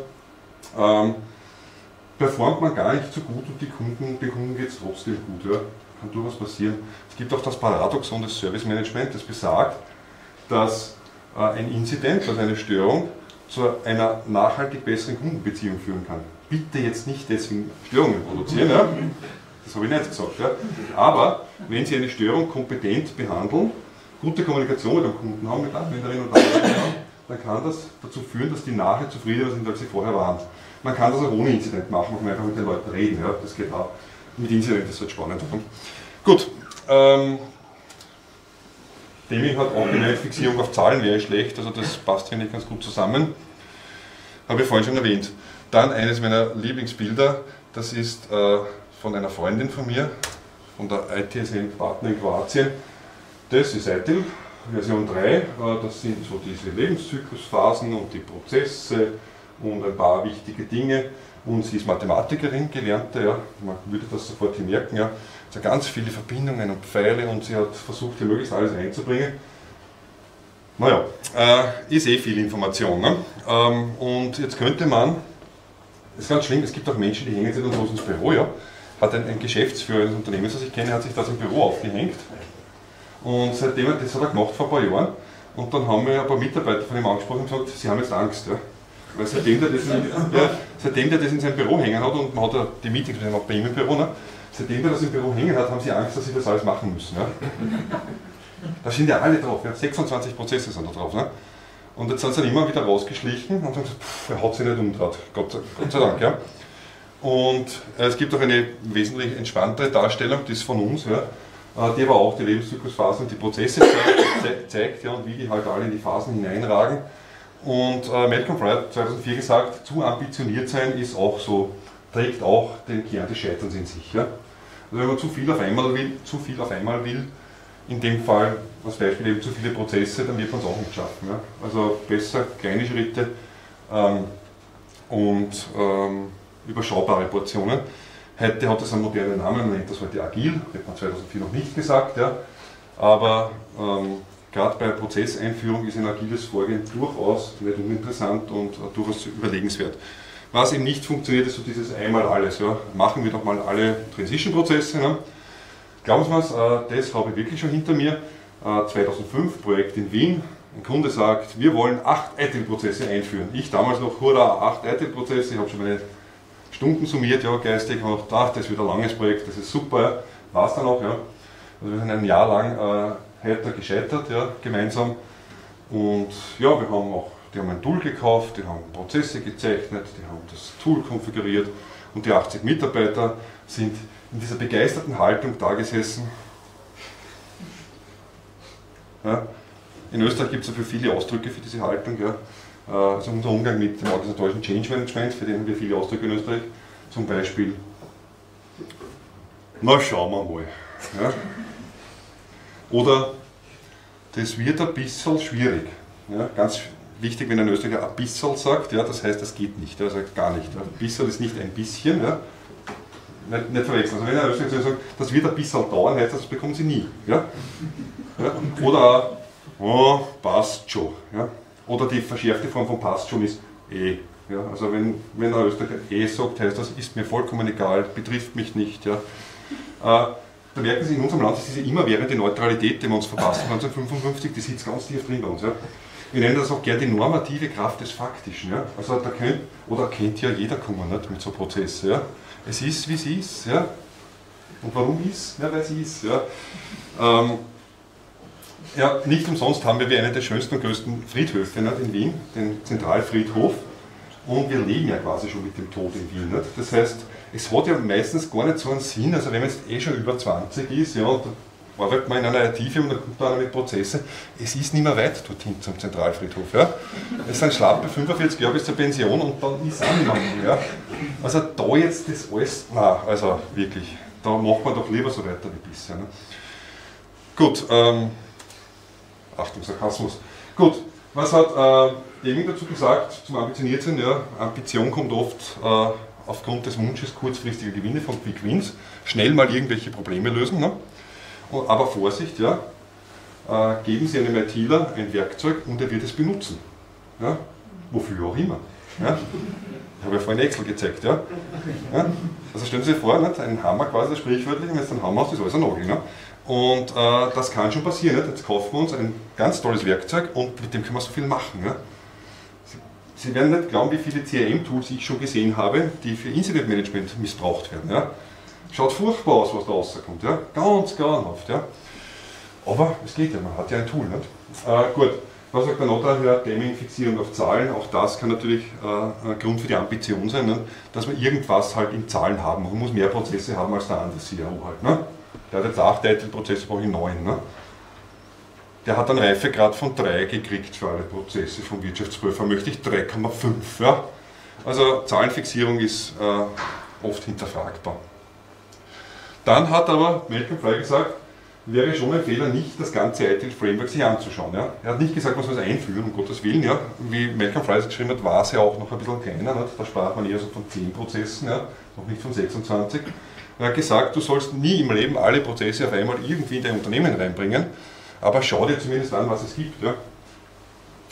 performt man gar nicht so gut und den Kunden geht es trotzdem gut. Ja. Kann durchaus passieren. Es gibt auch das Paradoxon des Service Management, das besagt, dass ein Incident, also eine Störung, zu einer nachhaltig besseren Kundenbeziehung führen kann. Bitte jetzt nicht deswegen Störungen produzieren, ja. Das habe ich nicht gesagt. Ja. Aber wenn Sie eine Störung kompetent behandeln, gute Kommunikation mit dem Kunden haben, mit Anwenderinnen und Anwendern haben, dann kann das dazu führen, dass die nachher zufriedener sind, als sie vorher waren. Man kann das auch ohne Incident machen, man kann einfach mit den Leuten reden. Ja. Das geht auch. Mit Incident ist halt spannend. Gut. Deming hat auch gemeint, Fixierung auf Zahlen wäre schlecht, also das passt hier nicht ganz gut zusammen. Habe ich vorhin schon erwähnt. Dann eines meiner Lieblingsbilder, das ist von einer Freundin von mir, von der ITSM-Partner in Kroatien. Das ist ITIL, Version 3, das sind so diese Lebenszyklusphasen und die Prozesse und ein paar wichtige Dinge. Und sie ist Mathematikerin, gelernte, ja, man würde das sofort hier merken, ja. Sie hat ganz viele Verbindungen und Pfeile und sie hat versucht, hier möglichst alles reinzubringen. Naja, ist eh viel Information. Ne? Und jetzt könnte man Das ist ganz schlimm, es gibt auch Menschen, die hängen sich dann so ins Büro, ja. Hat ein Geschäftsführer eines Unternehmens, das ich kenne, hat sich das im Büro aufgehängt. Und seitdem, das hat er gemacht vor ein paar Jahren. Und dann haben wir ein paar Mitarbeiter von ihm angesprochen und gesagt, sie haben jetzt Angst. Ja. Weil seitdem der das in seinem Büro hängen hat, und man hat ja die Meetings auch bei ihm im Büro, ne, seitdem der das im Büro hängen hat, haben sie Angst, dass sie das alles machen müssen. Ja. Da sind ja alle drauf, ja. 26 Prozesse sind da drauf. Ne. Und jetzt sind sie dann immer wieder rausgeschlichen und haben gesagt, er hat sich nicht umgedreht, Gott sei Dank. Ja. Und es gibt auch eine wesentlich entspanntere Darstellung, die ist von uns, ja, die aber auch die Lebenszyklusphasen und die Prozesse zeigt, ja, und wie die halt alle in die Phasen hineinragen. Und Malcolm Fry hat 2004 gesagt, zu ambitioniert sein ist auch so, trägt auch den Kern des Scheiterns in sich. Ja. Also wenn man zu viel auf einmal will, in dem Fall als Beispiel eben zu viele Prozesse, dann wird man es auch nicht schaffen. Ja. Also besser kleine Schritte und überschaubare Portionen. Heute hat das einen modernen Namen, man nennt das heute agil, hätte man 2004 noch nicht gesagt, ja. Aber gerade bei Prozesseinführung ist ein agiles Vorgehen durchaus nicht uninteressant und durchaus überlegenswert. Was eben nicht funktioniert, ist so dieses einmal alles. Ja. Machen wir doch mal alle Transition-Prozesse. Ne. Glauben Sie mir, das habe ich wirklich schon hinter mir. 2005, Projekt in Wien. Ein Kunde sagt, wir wollen 8 ITIL-Prozesse einführen. Ich damals noch, hurra, 8 ITIL-Prozesse, ich habe schon meine Stunden summiert, ja, geistig, habe gedacht, das wird ein langes Projekt, das ist super, ja. War es dann auch, ja. Also wir sind ein Jahr lang heute gescheitert, ja, gemeinsam. Und ja, die haben ein Tool gekauft, die haben Prozesse gezeichnet, die haben das Tool konfiguriert und die 80 Mitarbeiter sind in dieser begeisterten Haltung da gesessen. Ja. In Österreich gibt es dafür viele Ausdrücke für diese Haltung. Ja. Also unser Umgang mit dem organisatorischen Change Management, für den haben wir viele Ausdrücke in Österreich. Zum Beispiel, na schauen wir mal. Ja. Oder, das wird ein bisschen schwierig. Ja. Ganz wichtig, wenn ein Österreicher ein bisschen sagt, ja, das heißt, das geht nicht. Er sagt gar nicht. Ein bisschen ist nicht ein bisschen. Ja. Nicht verwechseln. Also wenn ein Österreicher sagt, das wird ein bisschen dauern, heißt das bekommen Sie nie. Ja. Ja. Oder, oh, passt schon. Ja. Oder die verschärfte Form von passt schon ist eh. Ja. Also wenn ein Österreicher eh sagt, heißt das, ist mir vollkommen egal, betrifft mich nicht. Ja. Da merken Sie, in unserem Land ist diese immerwährende Neutralität, die wir uns verpasst haben, 1955, die sitzt ganz tief drin bei uns. Ja. Wir nennen das auch gerne die normative Kraft des Faktischen. Ja. Also da kennt ja jeder kommen nicht mit so Prozessen. Ja. Es ist, wie es ist. Ja. Und warum ist? Ja, weil es ist. Ja. Ja, nicht umsonst haben wir einen der schönsten und größten Friedhöfe nicht, in Wien, den Zentralfriedhof. Und wir leben ja quasi schon mit dem Tod in Wien. Nicht? Das heißt, es hat ja meistens gar nicht so einen Sinn, also wenn man jetzt eh schon über 20 ist, ja, und da arbeitet man in einer IT und dann kommt man mit Prozessen, es ist nicht mehr weit dorthin zum Zentralfriedhof. Ja. Es sind schlappe 45 Jahre bis zur Pension und dann ist auch niemand mehr. Ja. Also da jetzt das alles, nein, also wirklich, da macht man doch lieber so weiter wie bisher. Ne. Gut, Achtung, Sarkasmus. Gut, was hat Deming dazu gesagt, zum Ambitioniertsein? Ja, Ambition kommt oft aufgrund des Wunsches kurzfristiger Gewinne von Quick Wins, schnell mal irgendwelche Probleme lösen. Ne? Aber Vorsicht, ja, geben Sie einem ITler ein Werkzeug und er wird es benutzen. Ja? Wofür auch immer. Ja? Ich habe ja vorhin Excel gezeigt. Ja? Ja? Also stellen Sie sich vor, nicht? Ein Hammer quasi, sprichwörtlich, wenn es ein Hammer ist, ist alles ein Nagel. Ne? Und das kann schon passieren. Nicht? Jetzt kaufen wir uns ein ganz tolles Werkzeug und mit dem können wir so viel machen. Ja? Sie werden nicht glauben, wie viele CRM-Tools ich schon gesehen habe, die für Incident-Management missbraucht werden. Ja? Schaut furchtbar aus, was da rauskommt. Ja? Ganz grauenhaft. Ja? Aber es geht ja, man hat ja ein Tool. Nicht? Gut, was sagt der noch da? Ja, Deming, Fixierung auf Zahlen. Auch das kann natürlich ein Grund für die Ambition sein, ne? Dass wir irgendwas halt in Zahlen haben. Man muss mehr Prozesse haben als der andere CRO halt. Ne? Der hat jetzt 8 Title-Prozesse, brauche ich 9. Ne? Der hat einen Reifegrad von 3 gekriegt für alle Prozesse vom Wirtschaftsprüfer, möchte ich 3,5. Ja? Also Zahlenfixierung ist oft hinterfragbar. Dann hat aber Malcolm Fry gesagt, wäre schon ein Fehler, nicht das ganze ITIL-Framework sich anzuschauen. Ja? Er hat nicht gesagt, man soll es einführen, um Gottes Willen. Ja? Wie Malcolm Fry es geschrieben hat, war es ja auch noch ein bisschen kleiner. Nicht? Da sprach man eher so von 10 Prozessen, ja? Noch nicht von 26. Er hat gesagt, du sollst nie im Leben alle Prozesse auf einmal irgendwie in dein Unternehmen reinbringen, aber schau dir zumindest an, was es gibt. Ja?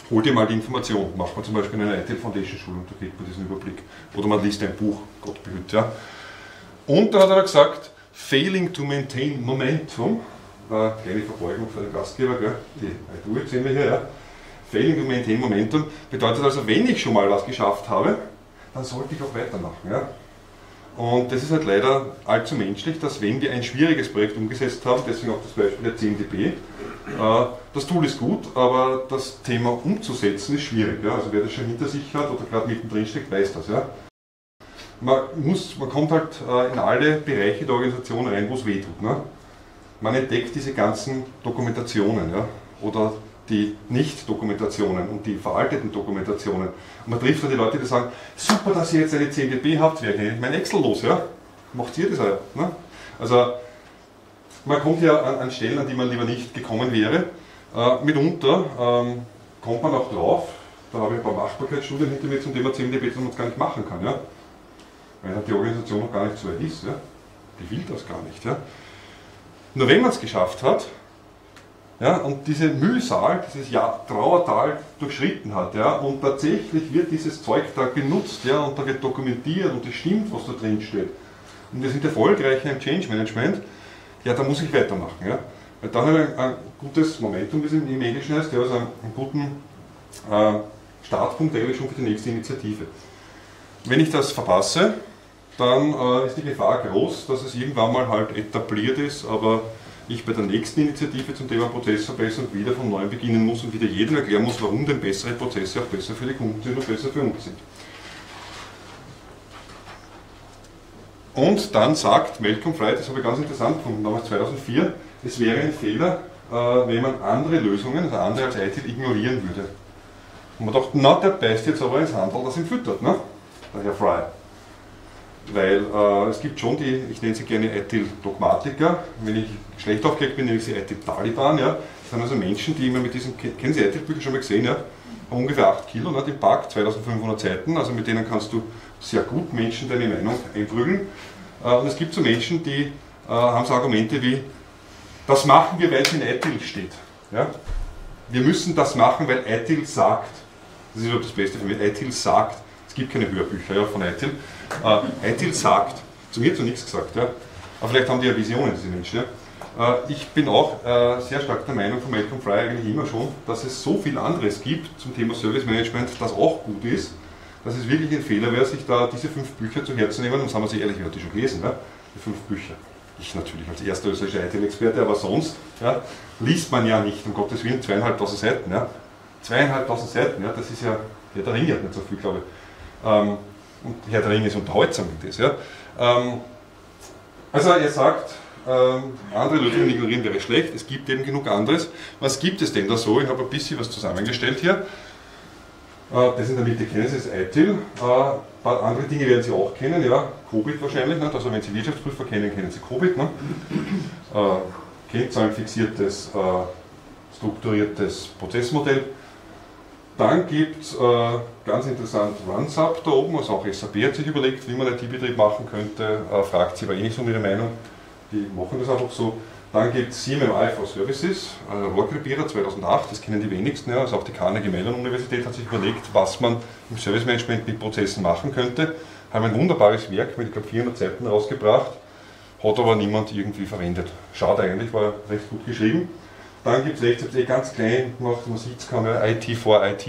hol dir mal die Information. Macht man zum Beispiel eine ITIL Foundation Schulung, da kriegt man diesen Überblick. Oder man liest ein Buch, Gott behüte. Ja. Und da hat er gesagt, failing to maintain momentum, kleine Verbeugung für den Gastgeber, gell? Die I-Do-It sehen wir hier, ja. Failing to maintain momentum bedeutet also, wenn ich schon mal was geschafft habe, dann sollte ich auch weitermachen. Ja. Und das ist halt leider allzu menschlich, dass wenn wir ein schwieriges Projekt umgesetzt haben, deswegen auch das Beispiel der CMDB, das Tool ist gut, aber das Thema umzusetzen ist schwierig. Ja. Also wer das schon hinter sich hat oder gerade mittendrin steckt, weiß das. Ja. Man kommt halt in alle Bereiche der Organisation rein, wo es weh tut. Ne? Man entdeckt diese ganzen Dokumentationen, ja, oder die Nicht-Dokumentationen und die veralteten Dokumentationen. Und man trifft dann die Leute, die sagen, super, dass ihr jetzt eine CMDB habt, wer geht mein Excel los, ja? Macht ihr das auch? Ne? Also man kommt ja an Stellen, an die man lieber nicht gekommen wäre. Mitunter kommt man auch drauf, da habe ich ein paar Machbarkeitsstudien hinter mir zum Thema CMDB, dass man es gar nicht machen kann. Ja? Weil die Organisation noch gar nicht so weit ist. Ja? Die will das gar nicht. Ja? Nur wenn man es geschafft hat, ja, und diese Mühsal, dieses Trauertal durchschritten hat, ja, und tatsächlich wird dieses Zeug da genutzt, ja, und da wird dokumentiert und es stimmt, was da drin steht. Und wir sind erfolgreich im Change Management, ja, da muss ich weitermachen. Ja. Weil dann habe ich ein gutes Momentum, wie es im Englischen heißt, ja, also einen guten Startpunkt eigentlich schon für die nächste Initiative. Wenn ich das verpasse, dann ist die Gefahr groß, dass es irgendwann mal halt etabliert ist, aber ich bei der nächsten Initiative zum Thema Prozessverbesserung wieder von neuem beginnen muss und wieder jedem erklären muss, warum denn bessere Prozesse auch besser für die Kunden sind und besser für uns sind. Und dann sagt Malcolm Fry, das habe ich ganz interessant gefunden, damals 2004, es wäre ein Fehler, wenn man andere Lösungen, also andere als ITIL, ignorieren würde. Und man dachte, na, der beißt jetzt aber ins Handel, das ihn füttert, ne? Der Herr Fry. Weil es gibt schon die, ich nenne sie gerne ITIL-Dogmatiker, wenn ich schlecht aufgelegt bin, nenne ich sie ITIL-Taliban. Ja. Das sind also Menschen, die immer mit diesen, kennen Sie ITIL-Bücher schon mal gesehen, ja? Haben ungefähr 8 Kilo, ne, im Pack, 2500 Seiten, also mit denen kannst du sehr gut Menschen deine Meinung einprügeln. Und es gibt so Menschen, die haben so Argumente wie, das machen wir, weil es in ITIL steht. Ja. Wir müssen das machen, weil ITIL sagt. Das ist überhaupt das Beste für mich, ITIL sagt. Es gibt keine Hörbücher, ja, von ITIL. ITIL sagt, zu mir hat so nichts gesagt, ja. Aber vielleicht haben die ja Visionen, diese Menschen. Ja. Ich bin auch sehr stark der Meinung von Malcolm Fry eigentlich immer schon, dass es so viel anderes gibt zum Thema Service Management, das auch gut ist, dass es wirklich ein Fehler wäre, sich da diese 5 Bücher zu Herzen nehmen, und das haben wir sich ehrlich gesagt schon gelesen, ja. Die 5 Bücher. Ich natürlich als erster österreichischer ITIL-Experte, aber sonst ja, liest man ja nicht, um Gottes Willen, 2500 Seiten. Ja. 2500 Seiten, ja, das ist ja, der Ring hat nicht so viel, glaube ich. Und Herr der Ringe ist unterhaltsam mit das. Ja. Also er sagt, andere Lösungen ignorieren wäre schlecht, es gibt eben genug anderes. Was gibt es denn da so? Ich habe ein bisschen was zusammengestellt hier. Das in der Mitte kennen Sie, das ITIL. Ein paar andere Dinge werden Sie auch kennen, ja. COBIT wahrscheinlich, nicht? Also wenn Sie Wirtschaftsprüfer kennen, kennen Sie COBIT. Ne? Kennzahlenfixiertes, strukturiertes Prozessmodell. Dann gibt es ganz interessant RunSub da oben, also auch SAP hat sich überlegt, wie man IT-Betrieb machen könnte, fragt sie aber eh nicht um ihre Meinung, die machen das einfach so. Dann gibt es CMMI for Services, Rohrkrepierer 2008, das kennen die wenigsten, ja, also auch die Carnegie Mellon Universität hat sich überlegt, was man im Service Management mit Prozessen machen könnte, haben ein wunderbares Werk mit, ich glaube, 400 Seiten rausgebracht, hat aber niemand irgendwie verwendet. Schade eigentlich, war recht gut geschrieben. Dann gibt es rechts, ganz klein gemacht, man sieht es kaum, ja, IT for IT.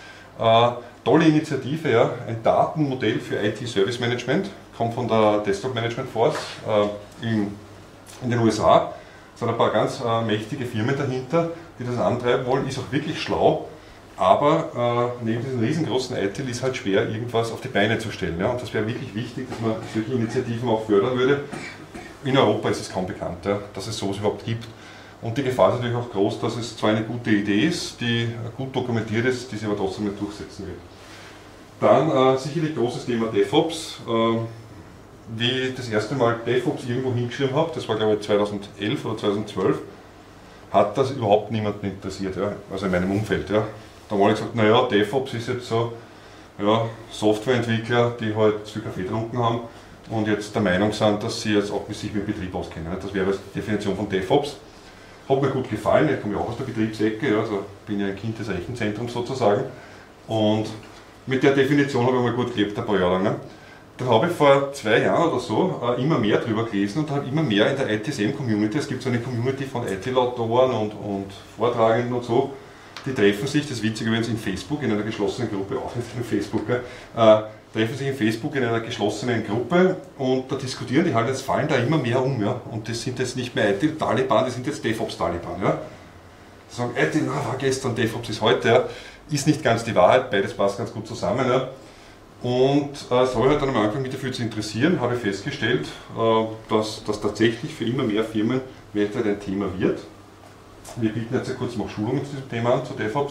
Tolle Initiative, ja, ein Datenmodell für IT-Service Management, kommt von der Desktop Management Force in den USA. Es sind ein paar ganz mächtige Firmen dahinter, die das antreiben wollen, ist auch wirklich schlau, aber neben diesem riesengroßen ITIL ist halt schwer, irgendwas auf die Beine zu stellen. Ja, und das wäre wirklich wichtig, dass man solche Initiativen auch fördern würde. In Europa ist es kaum bekannt, ja, dass es sowas überhaupt gibt. Und die Gefahr ist natürlich auch groß, dass es zwar eine gute Idee ist, die gut dokumentiert ist, die sich aber trotzdem nicht durchsetzen wird. Dann sicherlich großes Thema DevOps. Wie ich das erste Mal DevOps irgendwo hingeschrieben habe, das war glaube ich 2011 oder 2012, hat das überhaupt niemanden interessiert, ja, also in meinem Umfeld. Ja. Da haben alle gesagt, naja, DevOps ist jetzt so ja, Softwareentwickler, die halt zu viel Kaffee getrunken haben und jetzt der Meinung sind, dass sie jetzt auch sich mit Betrieb auskennen. Das wäre die Definition von DevOps. Hat mir gut gefallen, ich komme ja auch aus der Betriebsecke, ja, also bin ja ein Kind des Rechenzentrums sozusagen. Und mit der Definition habe ich mal gut gelebt, ein paar Jahre lang. Ne? Da habe ich vor 2 Jahren oder so immer mehr drüber gelesen und habe immer mehr in der ITSM-Community, es gibt so eine Community von IT-Autoren und Vortragenden und so, die treffen sich, das ist witzig übrigens in Facebook, in einer geschlossenen Gruppe, auch nicht in Facebook, treffen sich in Facebook in einer geschlossenen Gruppe und da diskutieren die halt, jetzt fallen da immer mehr um, ja, und das sind jetzt nicht mehr IT-Taliban, das sind jetzt DevOps-Taliban, ja. Die sagen, IT war gestern, DevOps ist heute, ja. Ist nicht ganz die Wahrheit, beides passt ganz gut zusammen, ja. Und so habe ich halt dann am Anfang mich dafür zu interessieren, habe ich festgestellt, dass das tatsächlich für immer mehr Firmen weltweit ein Thema wird. Wir bieten jetzt ja kurz noch Schulungen zu diesem Thema an, zu DevOps.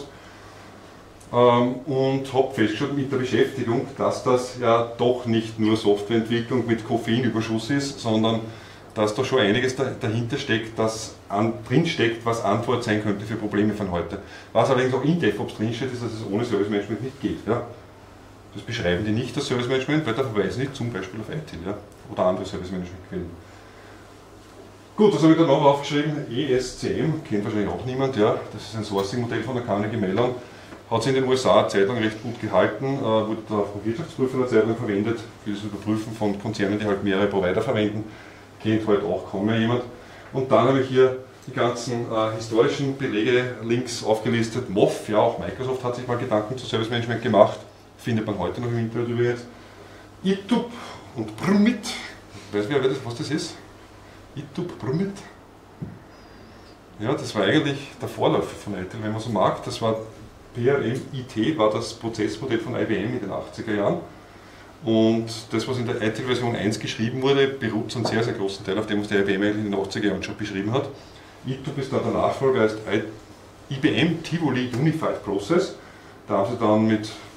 Und habe festgestellt mit der Beschäftigung, dass das ja doch nicht nur Softwareentwicklung mit Koffeinüberschuss ist, sondern dass da schon einiges dahinter steckt, das drinsteckt, was Antwort sein könnte für Probleme von heute. Was allerdings auch in DevOps drinsteht, ist, dass es ohne Service Management nicht geht. Ja? Das beschreiben die nicht, das Service Management, weil da verweisen die zum Beispiel auf IT, ja? Oder andere Service Management Quellen. Gut, das habe ich dann noch aufgeschrieben, ESCM, kennt wahrscheinlich auch niemand, ja? Das ist ein Sourcing-Modell von der Carnegie Mellon. Hat sich in den USA eine Zeit lang recht gut gehalten, wurde da von Wirtschaftsprüfern eine Zeit lang verwendet, für das Überprüfen von Konzernen, die halt mehrere Provider verwenden. Kennt halt auch kaum mehr jemand. Und dann habe ich hier die ganzen historischen Belege links aufgelistet. MOF, ja, auch Microsoft hat sich mal Gedanken zu Service Management gemacht, findet man heute noch im Internet übrigens. ITUB und Brumit, weiß wer das, was das ist? ITUB, Brumit. Ja, das war eigentlich der Vorläufer von ITIL, wenn man so mag. Das war PRM-IT, war das Prozessmodell von IBM in den 80er Jahren. Und das, was in der ITIL-Version 1 geschrieben wurde, beruht zu einem sehr, sehr großen Teil auf dem, was der IBM eigentlich in den 80er Jahren schon beschrieben hat. ITUB ist dann der Nachfolger, heißt IBM Tivoli Unified Process. Da haben sie dann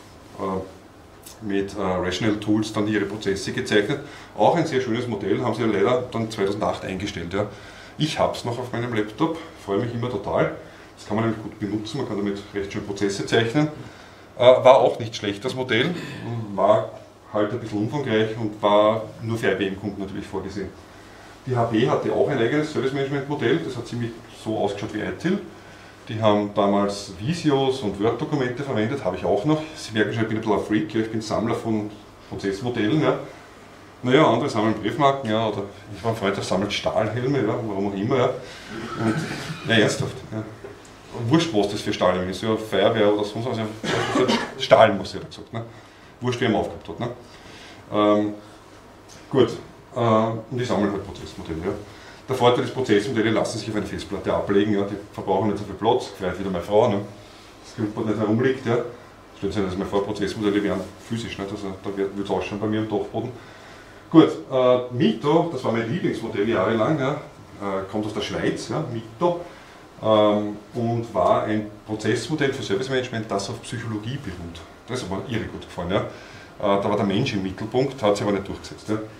mit Rational Tools dann ihre Prozesse gezeichnet. Auch ein sehr schönes Modell, haben sie ja leider dann 2008 eingestellt. Ja. Ich habe es noch auf meinem Laptop, freue mich immer total. Das kann man nämlich gut benutzen, man kann damit recht schön Prozesse zeichnen. War auch nicht schlecht, das Modell, war halt ein bisschen umfangreich und war nur für IBM-Kunden natürlich vorgesehen. Die HP hatte auch ein eigenes Service Management Modell, das hat ziemlich so ausgeschaut wie ITIL. Die haben damals Visios und Word-Dokumente verwendet, habe ich auch noch. Sie merken schon, ich bin ein bisschen ein Freak, ja, ich bin Sammler von Prozessmodellen. Ja. Naja, andere sammeln Briefmarken, ja, oder ich war ein Freund, der sammelt Stahlhelme, ja, warum auch immer. Ja. Und, ja, ernsthaft. Ja. Wurscht, was das für Stahlhelme ist, ja, Feuerwehr oder sonst was, ja, Stahl muss ich ja gesagt. Ne. Wurscht, wer ihn aufgehabt hat. Ne. Gut, und ich sammle halt Prozessmodelle. Ja. Der Vorteil des Prozessmodells, lassen sich auf eine Festplatte ablegen, ja, die verbrauchen nicht so viel Platz, gleich wieder meine Frau, ne. Das Skriptboard nicht herumliegt. Ja. Stellt sich das mal vor, Prozessmodelle wären physisch, nicht? Also da würde es ausschauen bei mir am Dachboden. Gut, Mito, das war mein Lieblingsmodell jahrelang, ja, kommt aus der Schweiz, ja, Mito, und war ein Prozessmodell für Service Management, das auf Psychologie beruht. Das hat mir irre gut gefallen. Ja. Da war der Mensch im Mittelpunkt, hat sich aber nicht durchgesetzt. Ja.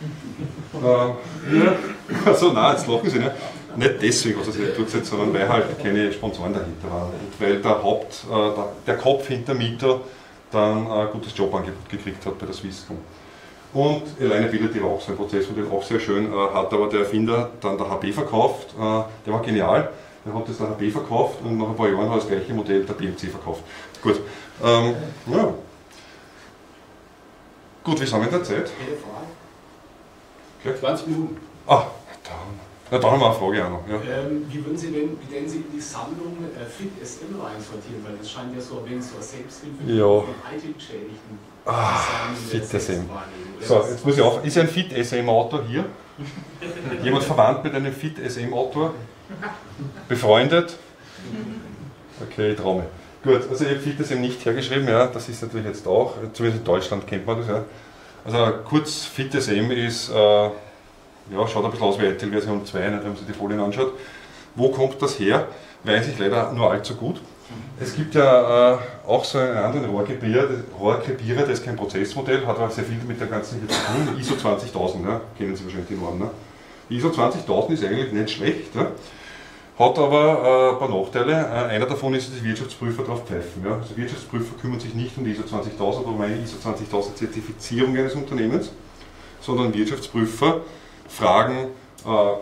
Ja, also nein, jetzt lachen Sie, ne? Nicht deswegen hat er sich nicht durchgesetzt, sondern weil halt keine Sponsoren dahinter waren und weil der Kopf hinter Mito dann ein gutes Jobangebot gekriegt hat bei der Swisscom. Und Alignability war auch so ein Prozessmodell, auch sehr schön, hat aber der Erfinder dann der HP verkauft, der war genial, der hat das der HP verkauft und nach ein paar Jahren hat das gleiche Modell der BMC verkauft. Gut, ja. Gut, wie sind wir in der Zeit? Okay. 20 Minuten. Ah, da haben wir eine Frage auch noch. Ja. Wie würden Sie denn, wie Sie in die Sammlung FitSM reinsortieren? Weil das scheint ja so ein wenig so eine Selbsthilfe ja. für IT-Geschädigten. FitSM. So, jetzt muss ich auf. Ist ein FitSM-Autor hier? Jemand verwandt mit einem FitSM-Autor? Befreundet? Okay, ich traue mich. Gut, also ich habe FitSM nicht hergeschrieben, ja, das ist natürlich jetzt auch, zumindest in Deutschland kennt man das ja. Also kurz, FitSM ist, ja, schaut ein bisschen aus wie ITIL Version 2, wenn man sich die Folien anschaut. Wo kommt das her? Weiß ich leider nur allzu gut. Es gibt ja auch so einen anderen Rohrkrepierer, das ist kein Prozessmodell, hat aber sehr viel mit der ganzen hier zu tun, ISO 20000, ja, kennen Sie wahrscheinlich die Norm. Ne? Die ISO 20000 ist eigentlich nicht schlecht, ja? Hat aber ein paar Nachteile. Einer davon ist, dass die Wirtschaftsprüfer darauf pfeifen. Ja? Also Wirtschaftsprüfer kümmern sich nicht um die ISO 20000 oder um eine ISO 20000 Zertifizierung eines Unternehmens, sondern Wirtschaftsprüfer fragen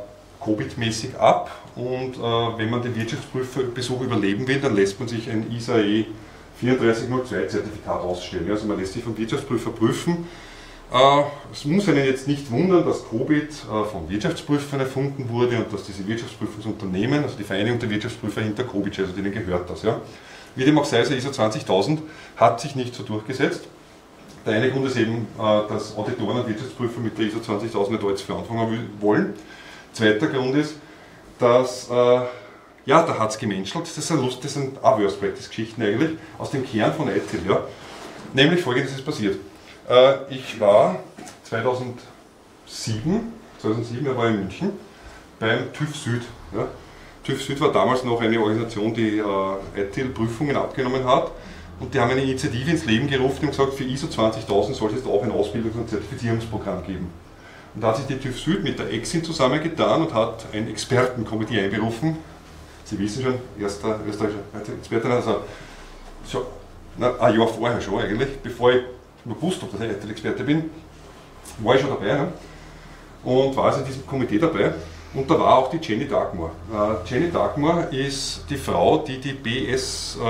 COBIT-mäßig ab und wenn man den Wirtschaftsprüferbesuch überleben will, dann lässt man sich ein ISAE 3402 Zertifikat ausstellen. Also man lässt sich vom Wirtschaftsprüfer prüfen. Es muss einen jetzt nicht wundern, dass COBIT von Wirtschaftsprüfern erfunden wurde und dass diese Wirtschaftsprüfungsunternehmen, also die Vereinigung der Wirtschaftsprüfer hinter COBIT steht, also denen gehört das. Ja. Wie dem auch sei, also ISO 20000 hat sich nicht so durchgesetzt. Der eine Grund ist eben, dass Auditoren und Wirtschaftsprüfer mit der ISO 20000 nicht alles für anfangen wollen. Zweiter Grund ist, dass, ja, da hat es gemenschelt. Das sind auch Worst Practice-Geschichten eigentlich, aus dem Kern von ITIL. Ja. Nämlich folgendes ist passiert. Ich war 2007, ich war in München beim TÜV Süd. Ja. TÜV Süd war damals noch eine Organisation, die ITIL-Prüfungen abgenommen hat. Und die haben eine Initiative ins Leben gerufen und gesagt, für ISO 20000 soll es jetzt auch ein Ausbildungs- und Zertifizierungsprogramm geben. Und da hat sich die TÜV Süd mit der EXIN zusammengetan und hat ein Expertenkomitee einberufen. Sie wissen schon, erster österreichischer Experte, also schon, ein Jahr vorher schon eigentlich, bevor ich gewusst habe, dass ich ITIL-Experte bin, war ich schon dabei. Ne? Und war also in diesem Komitee dabei. Und da war auch die Jenny Dagmar. Jenny Dagmar ist die Frau, die die BS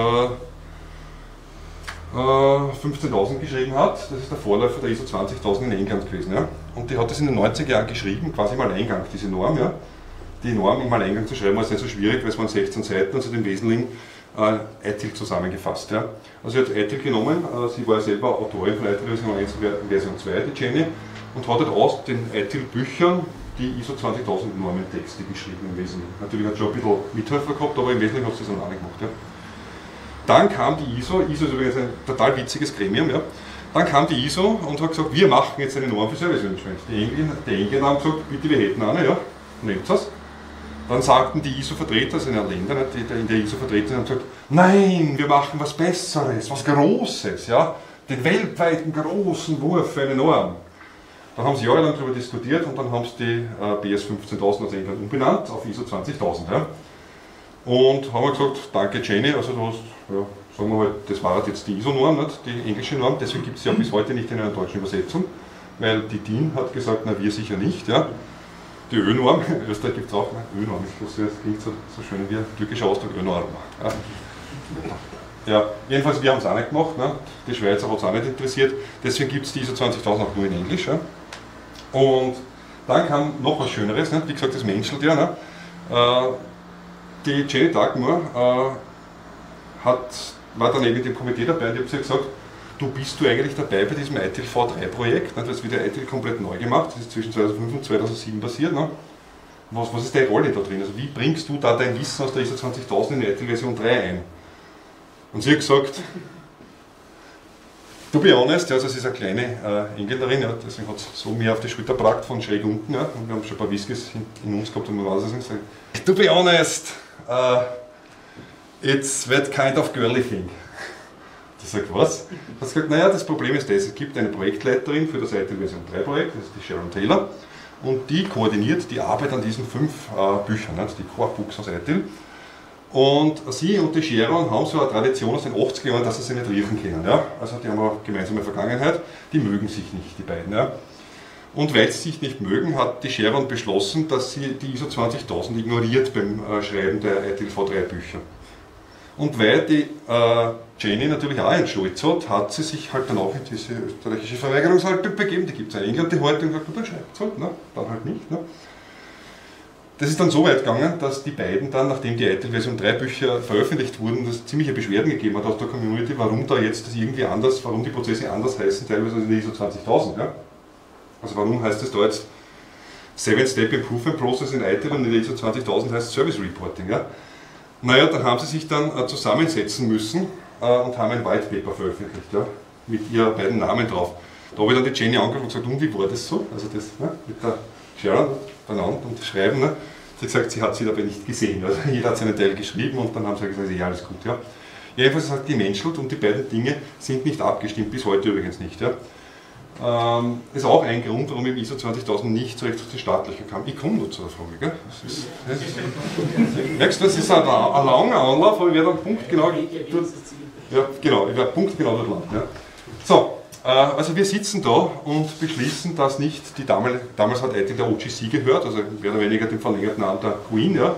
15.000 geschrieben hat. Das ist der Vorläufer der ISO 20.000 in England gewesen. Ja? Und die hat das in den 90er Jahren geschrieben, quasi im Alleingang, diese Norm. Ja? Die Norm im Alleingang zu schreiben war nicht so schwierig, weil es waren 16 Seiten und sie hat im Wesentlichen ITIL zusammengefasst. Ja? Also sie hat ITIL genommen, sie war selber Autorin von ITIL Version 1 und Version 2, die Jenny, und hat halt aus den ITIL-Büchern die ISO 20.000 Normentexte geschrieben im Wesentlichen. Natürlich hat sie schon ein bisschen Mithelfer gehabt, aber im Wesentlichen hat sie das dann auch nicht gemacht. Ja? Dann kam die ISO ist übrigens ein total witziges Gremium, ja. Dann kam die ISO und hat gesagt, wir machen jetzt eine Norm für Service Management. Die Engländer haben gesagt, bitte, wir hätten eine, ja, nehmt das. Dann sagten die ISO-Vertreter, also in den Ländern, die in der ISO-Vertreter haben gesagt, nein, wir machen was Besseres, was Großes, ja, den weltweiten großen Wurf für eine Norm. Dann haben sie jahrelang darüber diskutiert und dann haben sie die BS 15.000 aus England umbenannt auf ISO 20.000. Ja. Und haben wir gesagt, danke Jenny, also du hast, ja, sagen wir halt, das war halt jetzt die ISO-Norm, die englische Norm, deswegen gibt es ja bis heute nicht in einer deutschen Übersetzung, weil die DIN hat gesagt, na wir sicher nicht. Ja. Die Ö-Norm, in Österreich gibt es auch Ö-Norm, das klingt so schön wie ein türkischer Ausdruck, Ö-Norm. Ja. Ja, jedenfalls, wir haben es auch nicht gemacht, ne. Die Schweizer hat es auch nicht interessiert, deswegen gibt es die ISO 20.000 auch nur in Englisch. Ja. Und dann kam noch was Schöneres, ne. Wie gesagt, das menschelt ja. Ne. Die Jenny Dagmar war dann eben in dem Komitee dabei und ich habe gesagt, bist du eigentlich dabei bei diesem ITIL V3-Projekt? Das wird ja ITIL komplett neu gemacht, das ist zwischen 2005 und 2007 passiert. Ne? Was ist deine Rolle da drin? Also wie bringst du da dein Wissen aus der ISO 20000 in die ITIL Version 3 ein? Und sie hat gesagt, to be honest, also sie ist eine kleine Engländerin, ja, deswegen hat es so mir auf die Schulter gebracht von schräg unten, ja, und wir haben schon ein paar Whiskys in uns gehabt und man weiß es nicht. To be honest, it's that kind of girly thing. Ich sage, was? Er hat gesagt, naja, das Problem ist das, es gibt eine Projektleiterin für das ITIL Version 3 Projekt, das ist die Sharon Taylor, und die koordiniert die Arbeit an diesen 5 Büchern, ne, die Core Books aus ITIL. Und sie und die Sharon haben so eine Tradition aus den 80er Jahren, dass sie sich nicht riechen können. Ja? Also die haben eine gemeinsame Vergangenheit, die mögen sich nicht, die beiden. Ja? Und weil sie sich nicht mögen, hat die Sharon beschlossen, dass sie die ISO 20000 ignoriert beim Schreiben der ITIL V3 Bücher. Und weil die Jenny natürlich auch einen Stolz hat sie sich halt dann auch in diese österreichische Verweigerungshaltung begeben. Die gibt es in England die Haltung und gesagt, dann schreibt es halt, ne? Dann halt nicht. Ne? Das ist dann so weit gegangen, dass die beiden dann, nachdem die ITIL Version 3 Bücher veröffentlicht wurden, das ziemliche Beschwerden gegeben hat aus der Community, warum da jetzt das irgendwie anders, warum die Prozesse anders heißen, teilweise als in der ISO 20000. Ja? Also warum heißt es da jetzt 7-Step Improvement Process in ITIL und in der ISO 20000 heißt Service Reporting. Ja? Naja, dann haben sie sich dann zusammensetzen müssen und haben ein White Paper veröffentlicht, ja? Mit ihren beiden Namen drauf. Da habe ich dann die Jenny angerufen und gesagt, wie war das so? Also das, ne? Mit der Sharon benannt und schreiben. Ne? Sie hat gesagt, sie hat sie dabei nicht gesehen. Also jeder hat seinen Teil geschrieben und dann haben sie gesagt, ja, alles gut. Ja. Jedenfalls hat die menschelt und die beiden Dinge sind nicht abgestimmt, bis heute übrigens nicht. Ja. Ist auch ein Grund, warum im ISO 20000 nicht so recht auf die staatliche kam. Ich komme nur zu der Frage. Gell? Merkst du, das ist ein langer Anlauf, aber ich werde dann punktgenau. Ja, genau, ich werde punktgenau dort landen. Ja. So, Also wir sitzen da und beschließen, dass nicht die damals hat ITIL der OGC gehört, also mehr oder weniger dem verlängerten Arm der Queen, ja.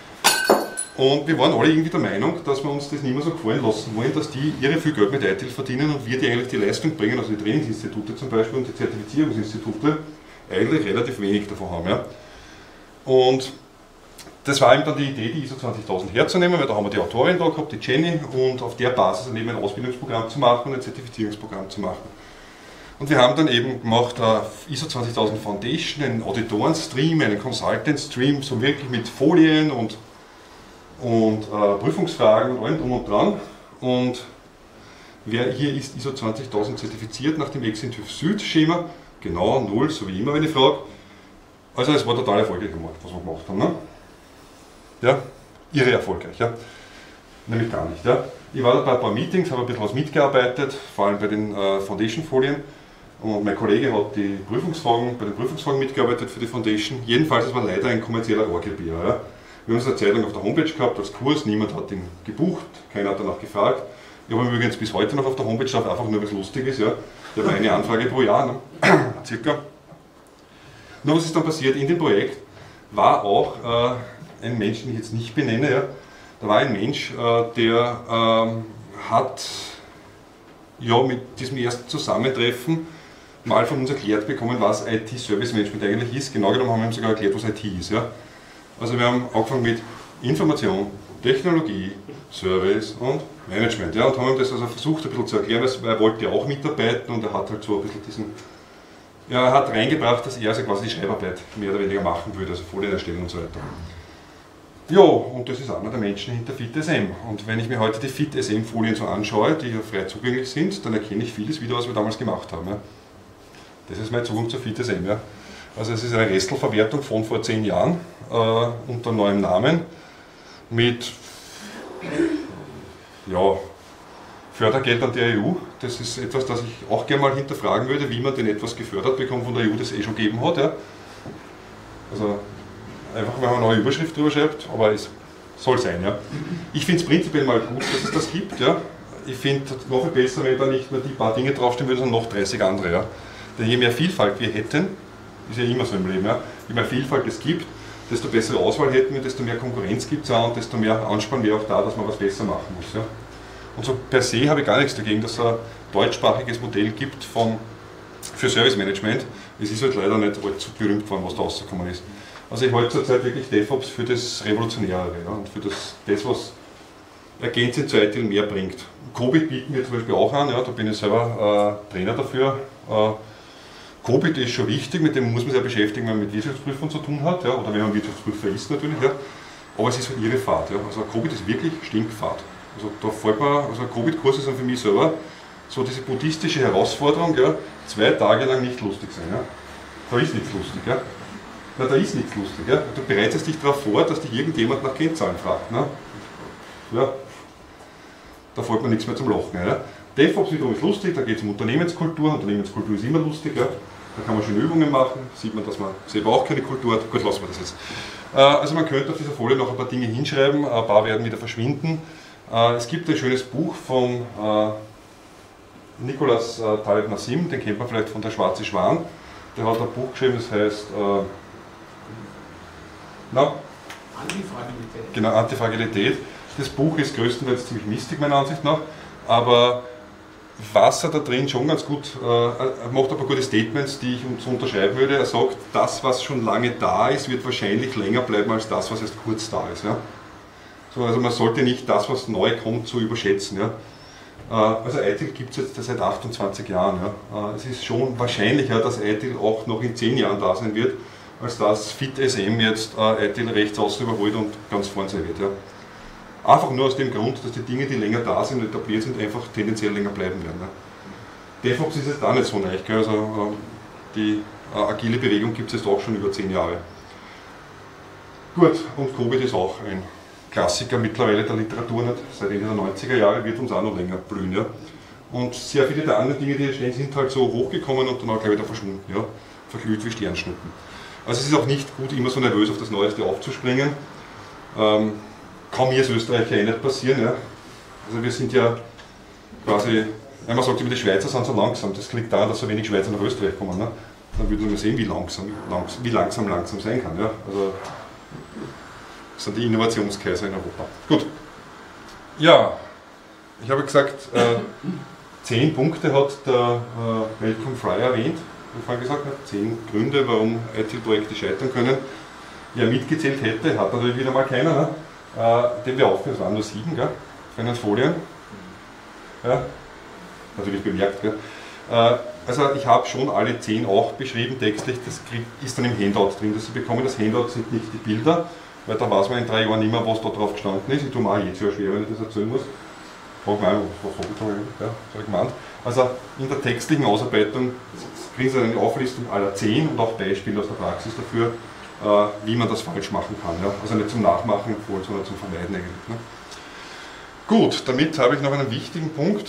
Und wir waren alle irgendwie der Meinung, dass wir uns das nicht mehr so gefallen lassen wollen, dass die ihre viel Geld mit ITIL verdienen und wir die eigentlich die Leistung bringen, also die Trainingsinstitute zum Beispiel und die Zertifizierungsinstitute, eigentlich relativ wenig davon haben. Ja. Und das war eben dann die Idee, die ISO 20000 herzunehmen, weil da haben wir die Autorin da gehabt, die Jenny, und auf der Basis dann eben ein Ausbildungsprogramm zu machen und ein Zertifizierungsprogramm zu machen. Und wir haben dann eben gemacht ISO 20000 Foundation, einen Auditoren-Stream, einen Consultant-Stream, so wirklich mit Folien und Prüfungsfragen und allem drum und dran. Und wer hier ist ISO 20000 zertifiziert nach dem Exintiv Süd-Schema? Genau, 0, so wie immer, wenn ich frage. Also es war total erfolgreich gemacht, was wir gemacht haben. Ne? Ja, irre erfolgreich, ja. Nämlich gar nicht. Ja. Ich war da bei ein paar Meetings, habe ein bisschen was mitgearbeitet, vor allem bei den Foundation-Folien. Und mein Kollege hat bei den Prüfungsfragen mitgearbeitet für die Foundation. Jedenfalls, es war leider ein kommerzieller Orgelbier. Ja. Wir haben es eine Zeit lang auf der Homepage gehabt als Kurs, niemand hat ihn gebucht, keiner hat danach gefragt. Ich habe ihn übrigens bis heute noch auf der Homepage drauf, einfach nur, weil es lustig ist. Ja. Ich habe eine Anfrage pro Jahr, ne? Circa. Nur was ist dann passiert? In dem Projekt war auch ein Mensch, den ich jetzt nicht benenne, ja. Da war ein Mensch, der hat ja, mit diesem ersten Zusammentreffen mal von uns erklärt bekommen, was IT-Service-Management eigentlich ist. Genau genommen haben wir ihm sogar erklärt, was IT ist. Ja. Also wir haben angefangen mit Information, Technologie, Service und Management. Ja, und haben ihm das also versucht ein bisschen zu erklären, weil er wollte ja auch mitarbeiten und er hat halt so ein bisschen diesen, ja, er hat reingebracht, dass er also quasi die Schreibarbeit mehr oder weniger machen würde, also Folien erstellen und so weiter. Ja, und das ist einer der Menschen hinter FitSM. Und wenn ich mir heute die FitSM-Folien so anschaue, die ja frei zugänglich sind, dann erkenne ich vieles wieder, was wir damals gemacht haben. Ja. Das ist mein Zugang zu FitSM. Ja. Also es ist eine Restelverwertung von vor 10 Jahren unter neuem Namen mit ja, Fördergeldern der EU. Das ist etwas, das ich auch gerne mal hinterfragen würde, wie man denn etwas gefördert bekommt von der EU, das es schon gegeben hat. Ja. Also einfach, wenn man eine neue Überschrift drüber schreibt, aber es soll sein. Ja. Ich finde es prinzipiell mal gut, dass es das gibt. Ja. Ich finde es noch viel besser, wenn da nicht nur die paar Dinge draufstehen würden, sondern noch 30 andere. Ja. Denn je mehr Vielfalt wir hätten, ist ja immer so im Leben, ja. Je mehr Vielfalt es gibt, desto bessere Auswahl hätten wir, desto mehr Konkurrenz gibt es auch und desto mehr Ansporn wäre auch da, dass man was besser machen muss. Ja. Und so per se habe ich gar nichts dagegen, dass es ein deutschsprachiges Modell gibt für Service Management. Es ist halt leider nicht allzu berühmt geworden, was da rausgekommen ist. Also ich halte zurzeit wirklich DevOps für das Revolutionäre, ja, und für das, was ergänzend zu ITIL mehr bringt. COBIT bieten wir zum Beispiel auch an, ja, da bin ich selber Trainer dafür. COBIT ist schon wichtig, mit dem muss man sich ja beschäftigen, wenn man mit Wirtschaftsprüfern zu tun hat, ja, oder wenn man Wirtschaftsprüfer ist natürlich. Ja. Aber es ist halt ihre Fahrt. Ja. Also COBIT ist wirklich Stinkfahrt. Also da fällt mir, also COBIT-Kurse sind für mich selber so diese buddhistische Herausforderung, ja, 2 Tage lang nicht lustig sein. Ja. Da ist nichts lustig. Ja. Na, da ist nichts lustig. Ja. Du bereitest dich darauf vor, dass dich irgendjemand nach Kennzahlen fragt. Ne? Ja. Da fällt mir nichts mehr zum Lachen. Ja. DevOps wiederum ist lustig, da geht es um Unternehmenskultur. Unternehmenskultur ist immer lustig. Ja. Da kann man schöne Übungen machen, sieht man, dass man selber auch keine Kultur hat. Gut, lassen wir das jetzt. Also man könnte auf dieser Folie noch ein paar Dinge hinschreiben, ein paar werden wieder verschwinden. Es gibt ein schönes Buch von Nicolas Taleb Nassim, den kennt man vielleicht von Der Schwarze Schwan. Der hat ein Buch geschrieben, das heißt Antifragilität. Genau, Antifragilität. Das Buch ist größtenteils ziemlich mistig, meiner Ansicht nach, aber was er da drin schon ganz gut, er macht ein paar gute Statements, die ich so unterschreiben würde. Er sagt, das, was schon lange da ist, wird wahrscheinlich länger bleiben als das, was erst kurz da ist. Ja? So, also man sollte nicht das, was neu kommt, so überschätzen. Ja? Also ITIL gibt es jetzt seit 28 Jahren. Ja? Es ist schon wahrscheinlicher, dass ITIL auch noch in 10 Jahren da sein wird, als dass FitSM jetzt ITIL rechts außen überholt und ganz vorne sein wird. Ja? Einfach nur aus dem Grund, dass die Dinge, die länger da sind und etabliert sind, einfach tendenziell länger bleiben werden. Ne? DevOps ist jetzt da nicht so neu. Also die agile Bewegung gibt es jetzt auch schon über 10 Jahre. Gut, und COBIT ist auch ein Klassiker mittlerweile der Literatur, nicht? Seit Ende der 90er Jahre wird uns auch noch länger blühen. Ja? Und sehr viele der anderen Dinge, die hier stehen, sind halt so hochgekommen und dann auch gleich wieder verschwunden. Ja? Verglüht wie Sternschnuppen. Also es ist auch nicht gut, immer so nervös auf das Neueste aufzuspringen. Kann mir als Österreicher nicht passieren. Ja? Also wir sind ja quasi Wenn man sagt, die Schweizer sind so langsam, das liegt daran, dass so wenig Schweizer nach Österreich kommen. Ne? Dann würde man sehen, wie langsam sein kann. Ja? Also, das sind die Innovationskaiser in Europa. Gut. Ja, ich habe gesagt, 10 Punkte hat der Malcolm Fry erwähnt, wie ich vorhin gesagt habe, 10 Gründe, warum IT-Projekte scheitern können. Wer mitgezählt hätte, hat natürlich wieder mal keiner, ne? Den wir aufnehmen, es waren nur 7, gell? Von den Folien. Ja? Natürlich bemerkt. Gell? Also ich habe schon alle 10 auch beschrieben textlich, das ist dann im Handout drin, das Sie bekommen. Das Handout sind nicht die Bilder, weil da weiß man in 3 Jahren nicht mehr, was da drauf gestanden ist. Ich tue mir auch jetzt sehr schwer, wenn ich das erzählen muss. Frag mal, was habe ich da eigentlich? Ja, das habe ich gemeint. Also in der textlichen Ausarbeitung kriegen Sie eine Auflistung aller 10 und auch Beispiele aus der Praxis dafür, wie man das falsch machen kann. Ja? Also nicht zum Nachmachen empfohlen, sondern zum Vermeiden eigentlich. Ne? Gut, damit habe ich noch einen wichtigen Punkt.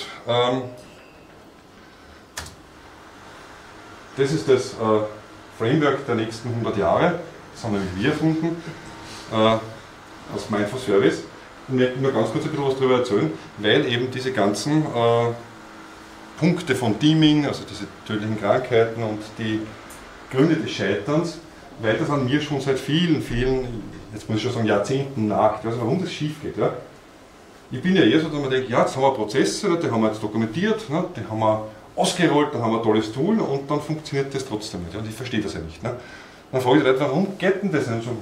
Das ist das Framework der nächsten 100 Jahre. Das haben nämlich wir erfunden, aus Mindful Service. Ich möchte nur ganz kurz ein bisschen was darüber erzählen, weil eben diese ganzen Punkte von Teaming, also diese tödlichen Krankheiten und die Gründe des Scheiterns, weil das an mir schon seit vielen, jetzt muss ich schon sagen, Jahrzehnten nagt. Ich weiß nicht, warum das schief geht. Ja? Ich bin ja eher so, dass man denkt, ja, jetzt haben wir Prozesse, die haben wir jetzt dokumentiert, ne, die haben wir ausgerollt, dann haben wir ein tolles Tool und dann funktioniert das trotzdem nicht. Ja? Und ich verstehe das ja nicht. Ne? Dann frage ich die Leute, warum geht denn das nicht so?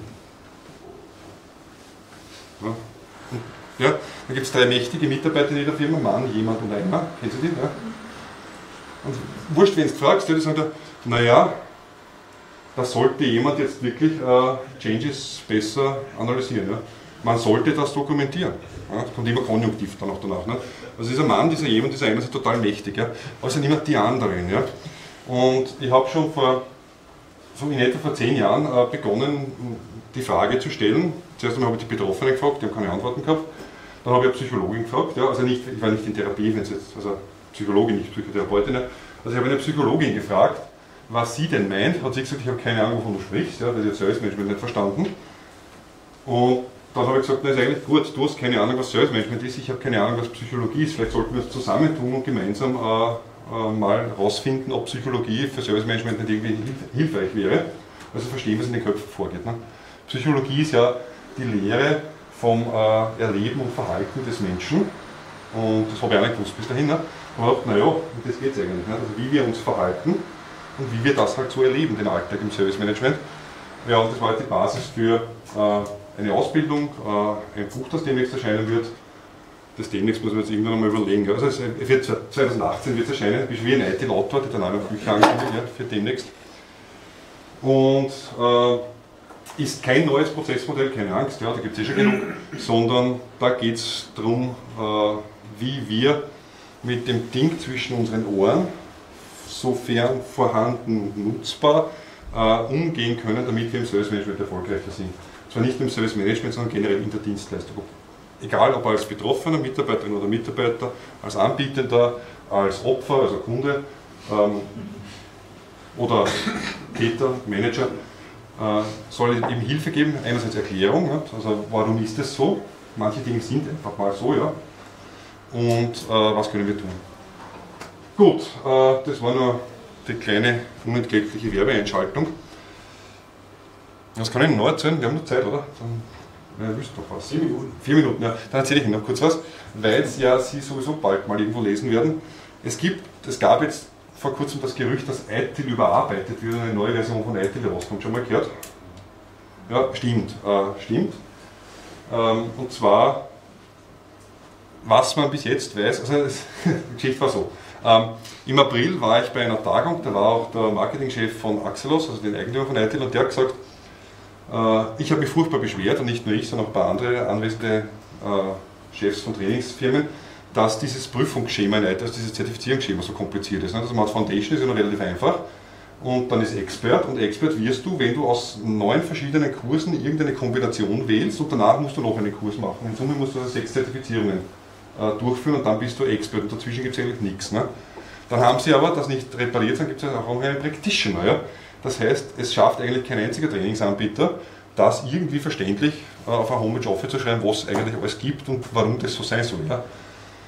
Ja, da gibt es 3 mächtige Mitarbeiter in jeder Firma, Mann, jemand und einer. Kennen Sie die? Ja? Und wurscht, wenn du fragst, die sagen, naja, da sollte jemand jetzt wirklich Changes besser analysieren. Ja? Man sollte das dokumentieren. Ja? Das kommt immer konjunktiv dann auch danach. Ne? Also dieser Mann, dieser jemand, dieser einer sind total mächtig. Ja? Aber es sind immer die anderen. Ja? Und ich habe schon in etwa vor 10 Jahren begonnen, die Frage zu stellen. Zuerst einmal habe ich die Betroffenen gefragt, die haben keine Antworten gehabt. Dann habe ich eine Psychologin gefragt. Ja? Also nicht, ich war nicht in Therapie, wenn es jetzt, also Psychologin, nicht Psychotherapeutin. Also ich habe eine Psychologin gefragt, was sie denn meint. Hat sie gesagt, ich habe keine Ahnung, wovon du sprichst, ja, weil sie hat Service Management nicht verstanden. Und dann habe ich gesagt, na ist eigentlich gut, du hast keine Ahnung, was Service Management ist, ich habe keine Ahnung, was Psychologie ist. Vielleicht sollten wir uns zusammentun und gemeinsam mal herausfinden, ob Psychologie für Service Management nicht irgendwie hilfreich wäre. Also verstehen, was in den Köpfen vorgeht. Ne? Psychologie ist ja die Lehre vom Erleben und Verhalten des Menschen. Und das habe ich auch nicht gewusst bis dahin. Ne? Aber naja, um das geht es eigentlich. Ne? Also wie wir uns verhalten und wie wir das halt so erleben, den Alltag im Service Management. Ja, und das war halt die Basis für eine Ausbildung, ein Buch, das demnächst erscheinen wird. Das demnächst muss man jetzt irgendwann mal überlegen. Also es wird 2018 wird es erscheinen, ich bin wie ein IT-Autor, der dann auch noch Bücher angekündigt für demnächst. Und ist kein neues Prozessmodell, keine Angst, ja, da gibt es schon genug, sondern da geht es darum, wie wir mit dem Ding zwischen unseren Ohren, sofern vorhanden und nutzbar, umgehen können, damit wir im Service Management erfolgreicher sind. Zwar nicht im Service Management, sondern generell in der Dienstleistung. Egal ob als betroffener Mitarbeiterin oder Mitarbeiter, als Anbietender, als Opfer, also Kunde oder Täter, Manager, soll eben Hilfe geben, einerseits Erklärung, also warum ist es so, manche Dinge sind einfach mal so, ja, und was können wir tun. Gut, das war nur die kleine unentgeltliche Werbeeinschaltung. Was kann ich noch erzählen? Wir haben noch Zeit, oder? Dann willst du doch was. 4 Minuten. 4 Minuten, ja. Dann erzähle ich Ihnen noch kurz was, weil es ja Sie sowieso bald mal irgendwo lesen werden. Es gab jetzt vor kurzem das Gerücht, dass ITIL überarbeitet wird, eine neue Version von ITIL rauskommt. Schon mal gehört? Ja, stimmt. Und zwar, was man bis jetzt weiß, also die Geschichte war so. Im April war ich bei einer Tagung, da war auch der Marketingchef von Axelos, also den Eigentümer von ITIL, und der hat gesagt, ich habe mich furchtbar beschwert, und nicht nur ich, sondern auch ein paar andere anwesende Chefs von Trainingsfirmen, dass dieses Prüfungsschema, also dieses Zertifizierungsschema so kompliziert ist. Also man hat Foundation, ist ja noch relativ einfach, und dann ist Expert, und Expert wirst du, wenn du aus 9 verschiedenen Kursen irgendeine Kombination wählst, und danach musst du noch einen Kurs machen. In Summe musst du also 6 Zertifizierungen durchführen, und dann bist du Expert, und dazwischen gibt es eigentlich nichts. Ne? Dann haben sie aber das nicht repariert, dann gibt es auch einen Practitioner. Ja? Das heißt, es schafft eigentlich kein einziger Trainingsanbieter, das irgendwie verständlich auf eine Homepage aufzuschreiben, was es eigentlich alles gibt und warum das so sein soll. Ja?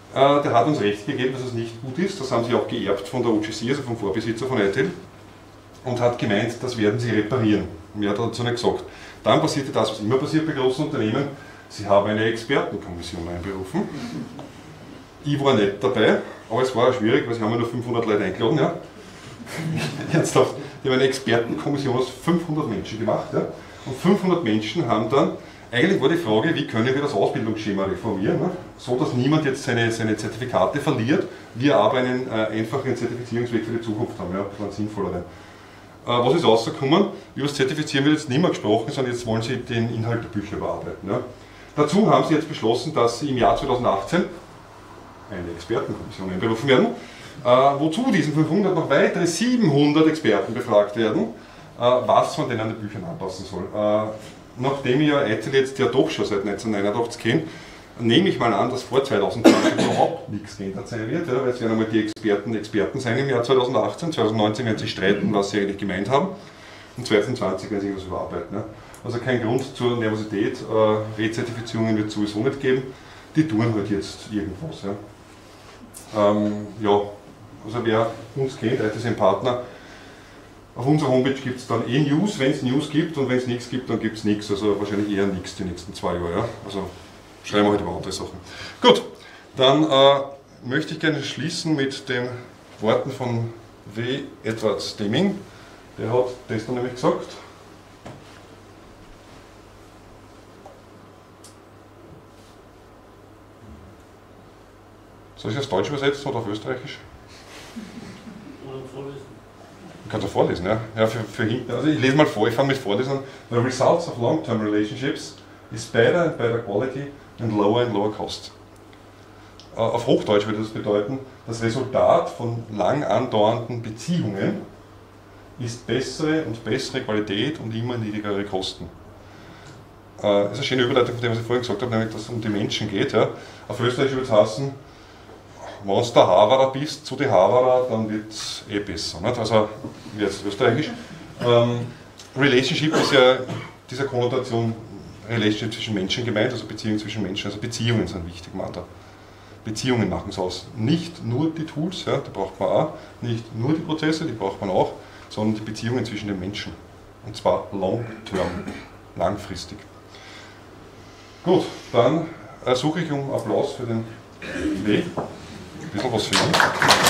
der hat uns recht gegeben, dass es nicht gut ist. Das haben sie auch geerbt von der OGC, also vom Vorbesitzer von ITIL, und hat gemeint, das werden sie reparieren. Mehr hat er dazu nicht gesagt. Dann passierte das, was immer passiert bei großen Unternehmen. Sie haben eine Expertenkommission einberufen. Ich war nicht dabei, aber es war schwierig, weil sie haben ja nur 500 Leute eingeladen. Ja. Ernsthaft, die haben eine Expertenkommission aus 500 Menschen gemacht. Ja. Und 500 Menschen haben dann, eigentlich war die Frage, wie können wir das Ausbildungsschema reformieren, ne? So dass niemand jetzt seine Zertifikate verliert, wir aber einen einfachen Zertifizierungsweg für die Zukunft haben, ja, einen sinnvolleren. Was ist rausgekommen? Über das Zertifizieren wird jetzt nicht mehr gesprochen, sondern jetzt wollen sie den Inhalt der Bücher bearbeiten. Ja. Dazu haben sie jetzt beschlossen, dass sie im Jahr 2018 eine Expertenkommission einberufen werden, wozu diesen 500 noch weitere 700 Experten befragt werden, was man denn an den Büchern anpassen soll. Nachdem ich ja ITIL jetzt ja doch schon seit 1989 kenne, nehme ich mal an, dass vor 2020 überhaupt nichts geändert sein wird, ja, weil es werden einmal die Experten sein im Jahr 2018, 2019 werden sie streiten, was sie eigentlich gemeint haben, und 2020 werden sie irgendwas überarbeiten. Ja. Also kein Grund zur Nervosität, Rezertifizierungen wird es sowieso nicht geben, die tun halt jetzt irgendwas. Ja, ja, also wer uns kennt, ITIL ist ein Partner. Auf unserer Homepage gibt es dann News, wenn es News gibt, und wenn es nichts gibt, dann gibt es nichts. Also wahrscheinlich eher nichts die nächsten 2 Jahre. Ja? Also schreiben wir heute über andere Sachen. Gut, dann möchte ich gerne schließen mit den Worten von W. Edward Deming. Der hat das dann nämlich gesagt. Soll ich das Deutsch übersetzen oder auf Österreichisch? Oder vorlesen. Ich kann es vorlesen, ja. Ja, für hinten. Also ich lese mal vor, ich fange mit Vorlesen. The results of long-term relationships is better and better quality and lower cost. Auf Hochdeutsch würde das bedeuten, das Resultat von lang andauernden Beziehungen ist bessere und bessere Qualität und immer niedrigere Kosten. Das ist eine schöne Überleitung von dem, was ich vorhin gesagt habe, nämlich dass es um die Menschen geht. Ja. Auf Österreich würde es heißen, wenn du der Haverer bist zu den Haverer, dann wird es eh besser. Nicht? Also, jetzt österreichisch. Relationship ist ja dieser Konnotation Relationship zwischen Menschen gemeint, also Beziehungen zwischen Menschen, also Beziehungen sind wichtig, man da. Beziehungen machen es aus. Nicht nur die Tools, ja, die braucht man auch, nicht nur die Prozesse, die braucht man auch, sondern die Beziehungen zwischen den Menschen. Und zwar long-term, langfristig. Gut, dann ersuche ich um Applaus für den Weg. Ein bisschen was für mich.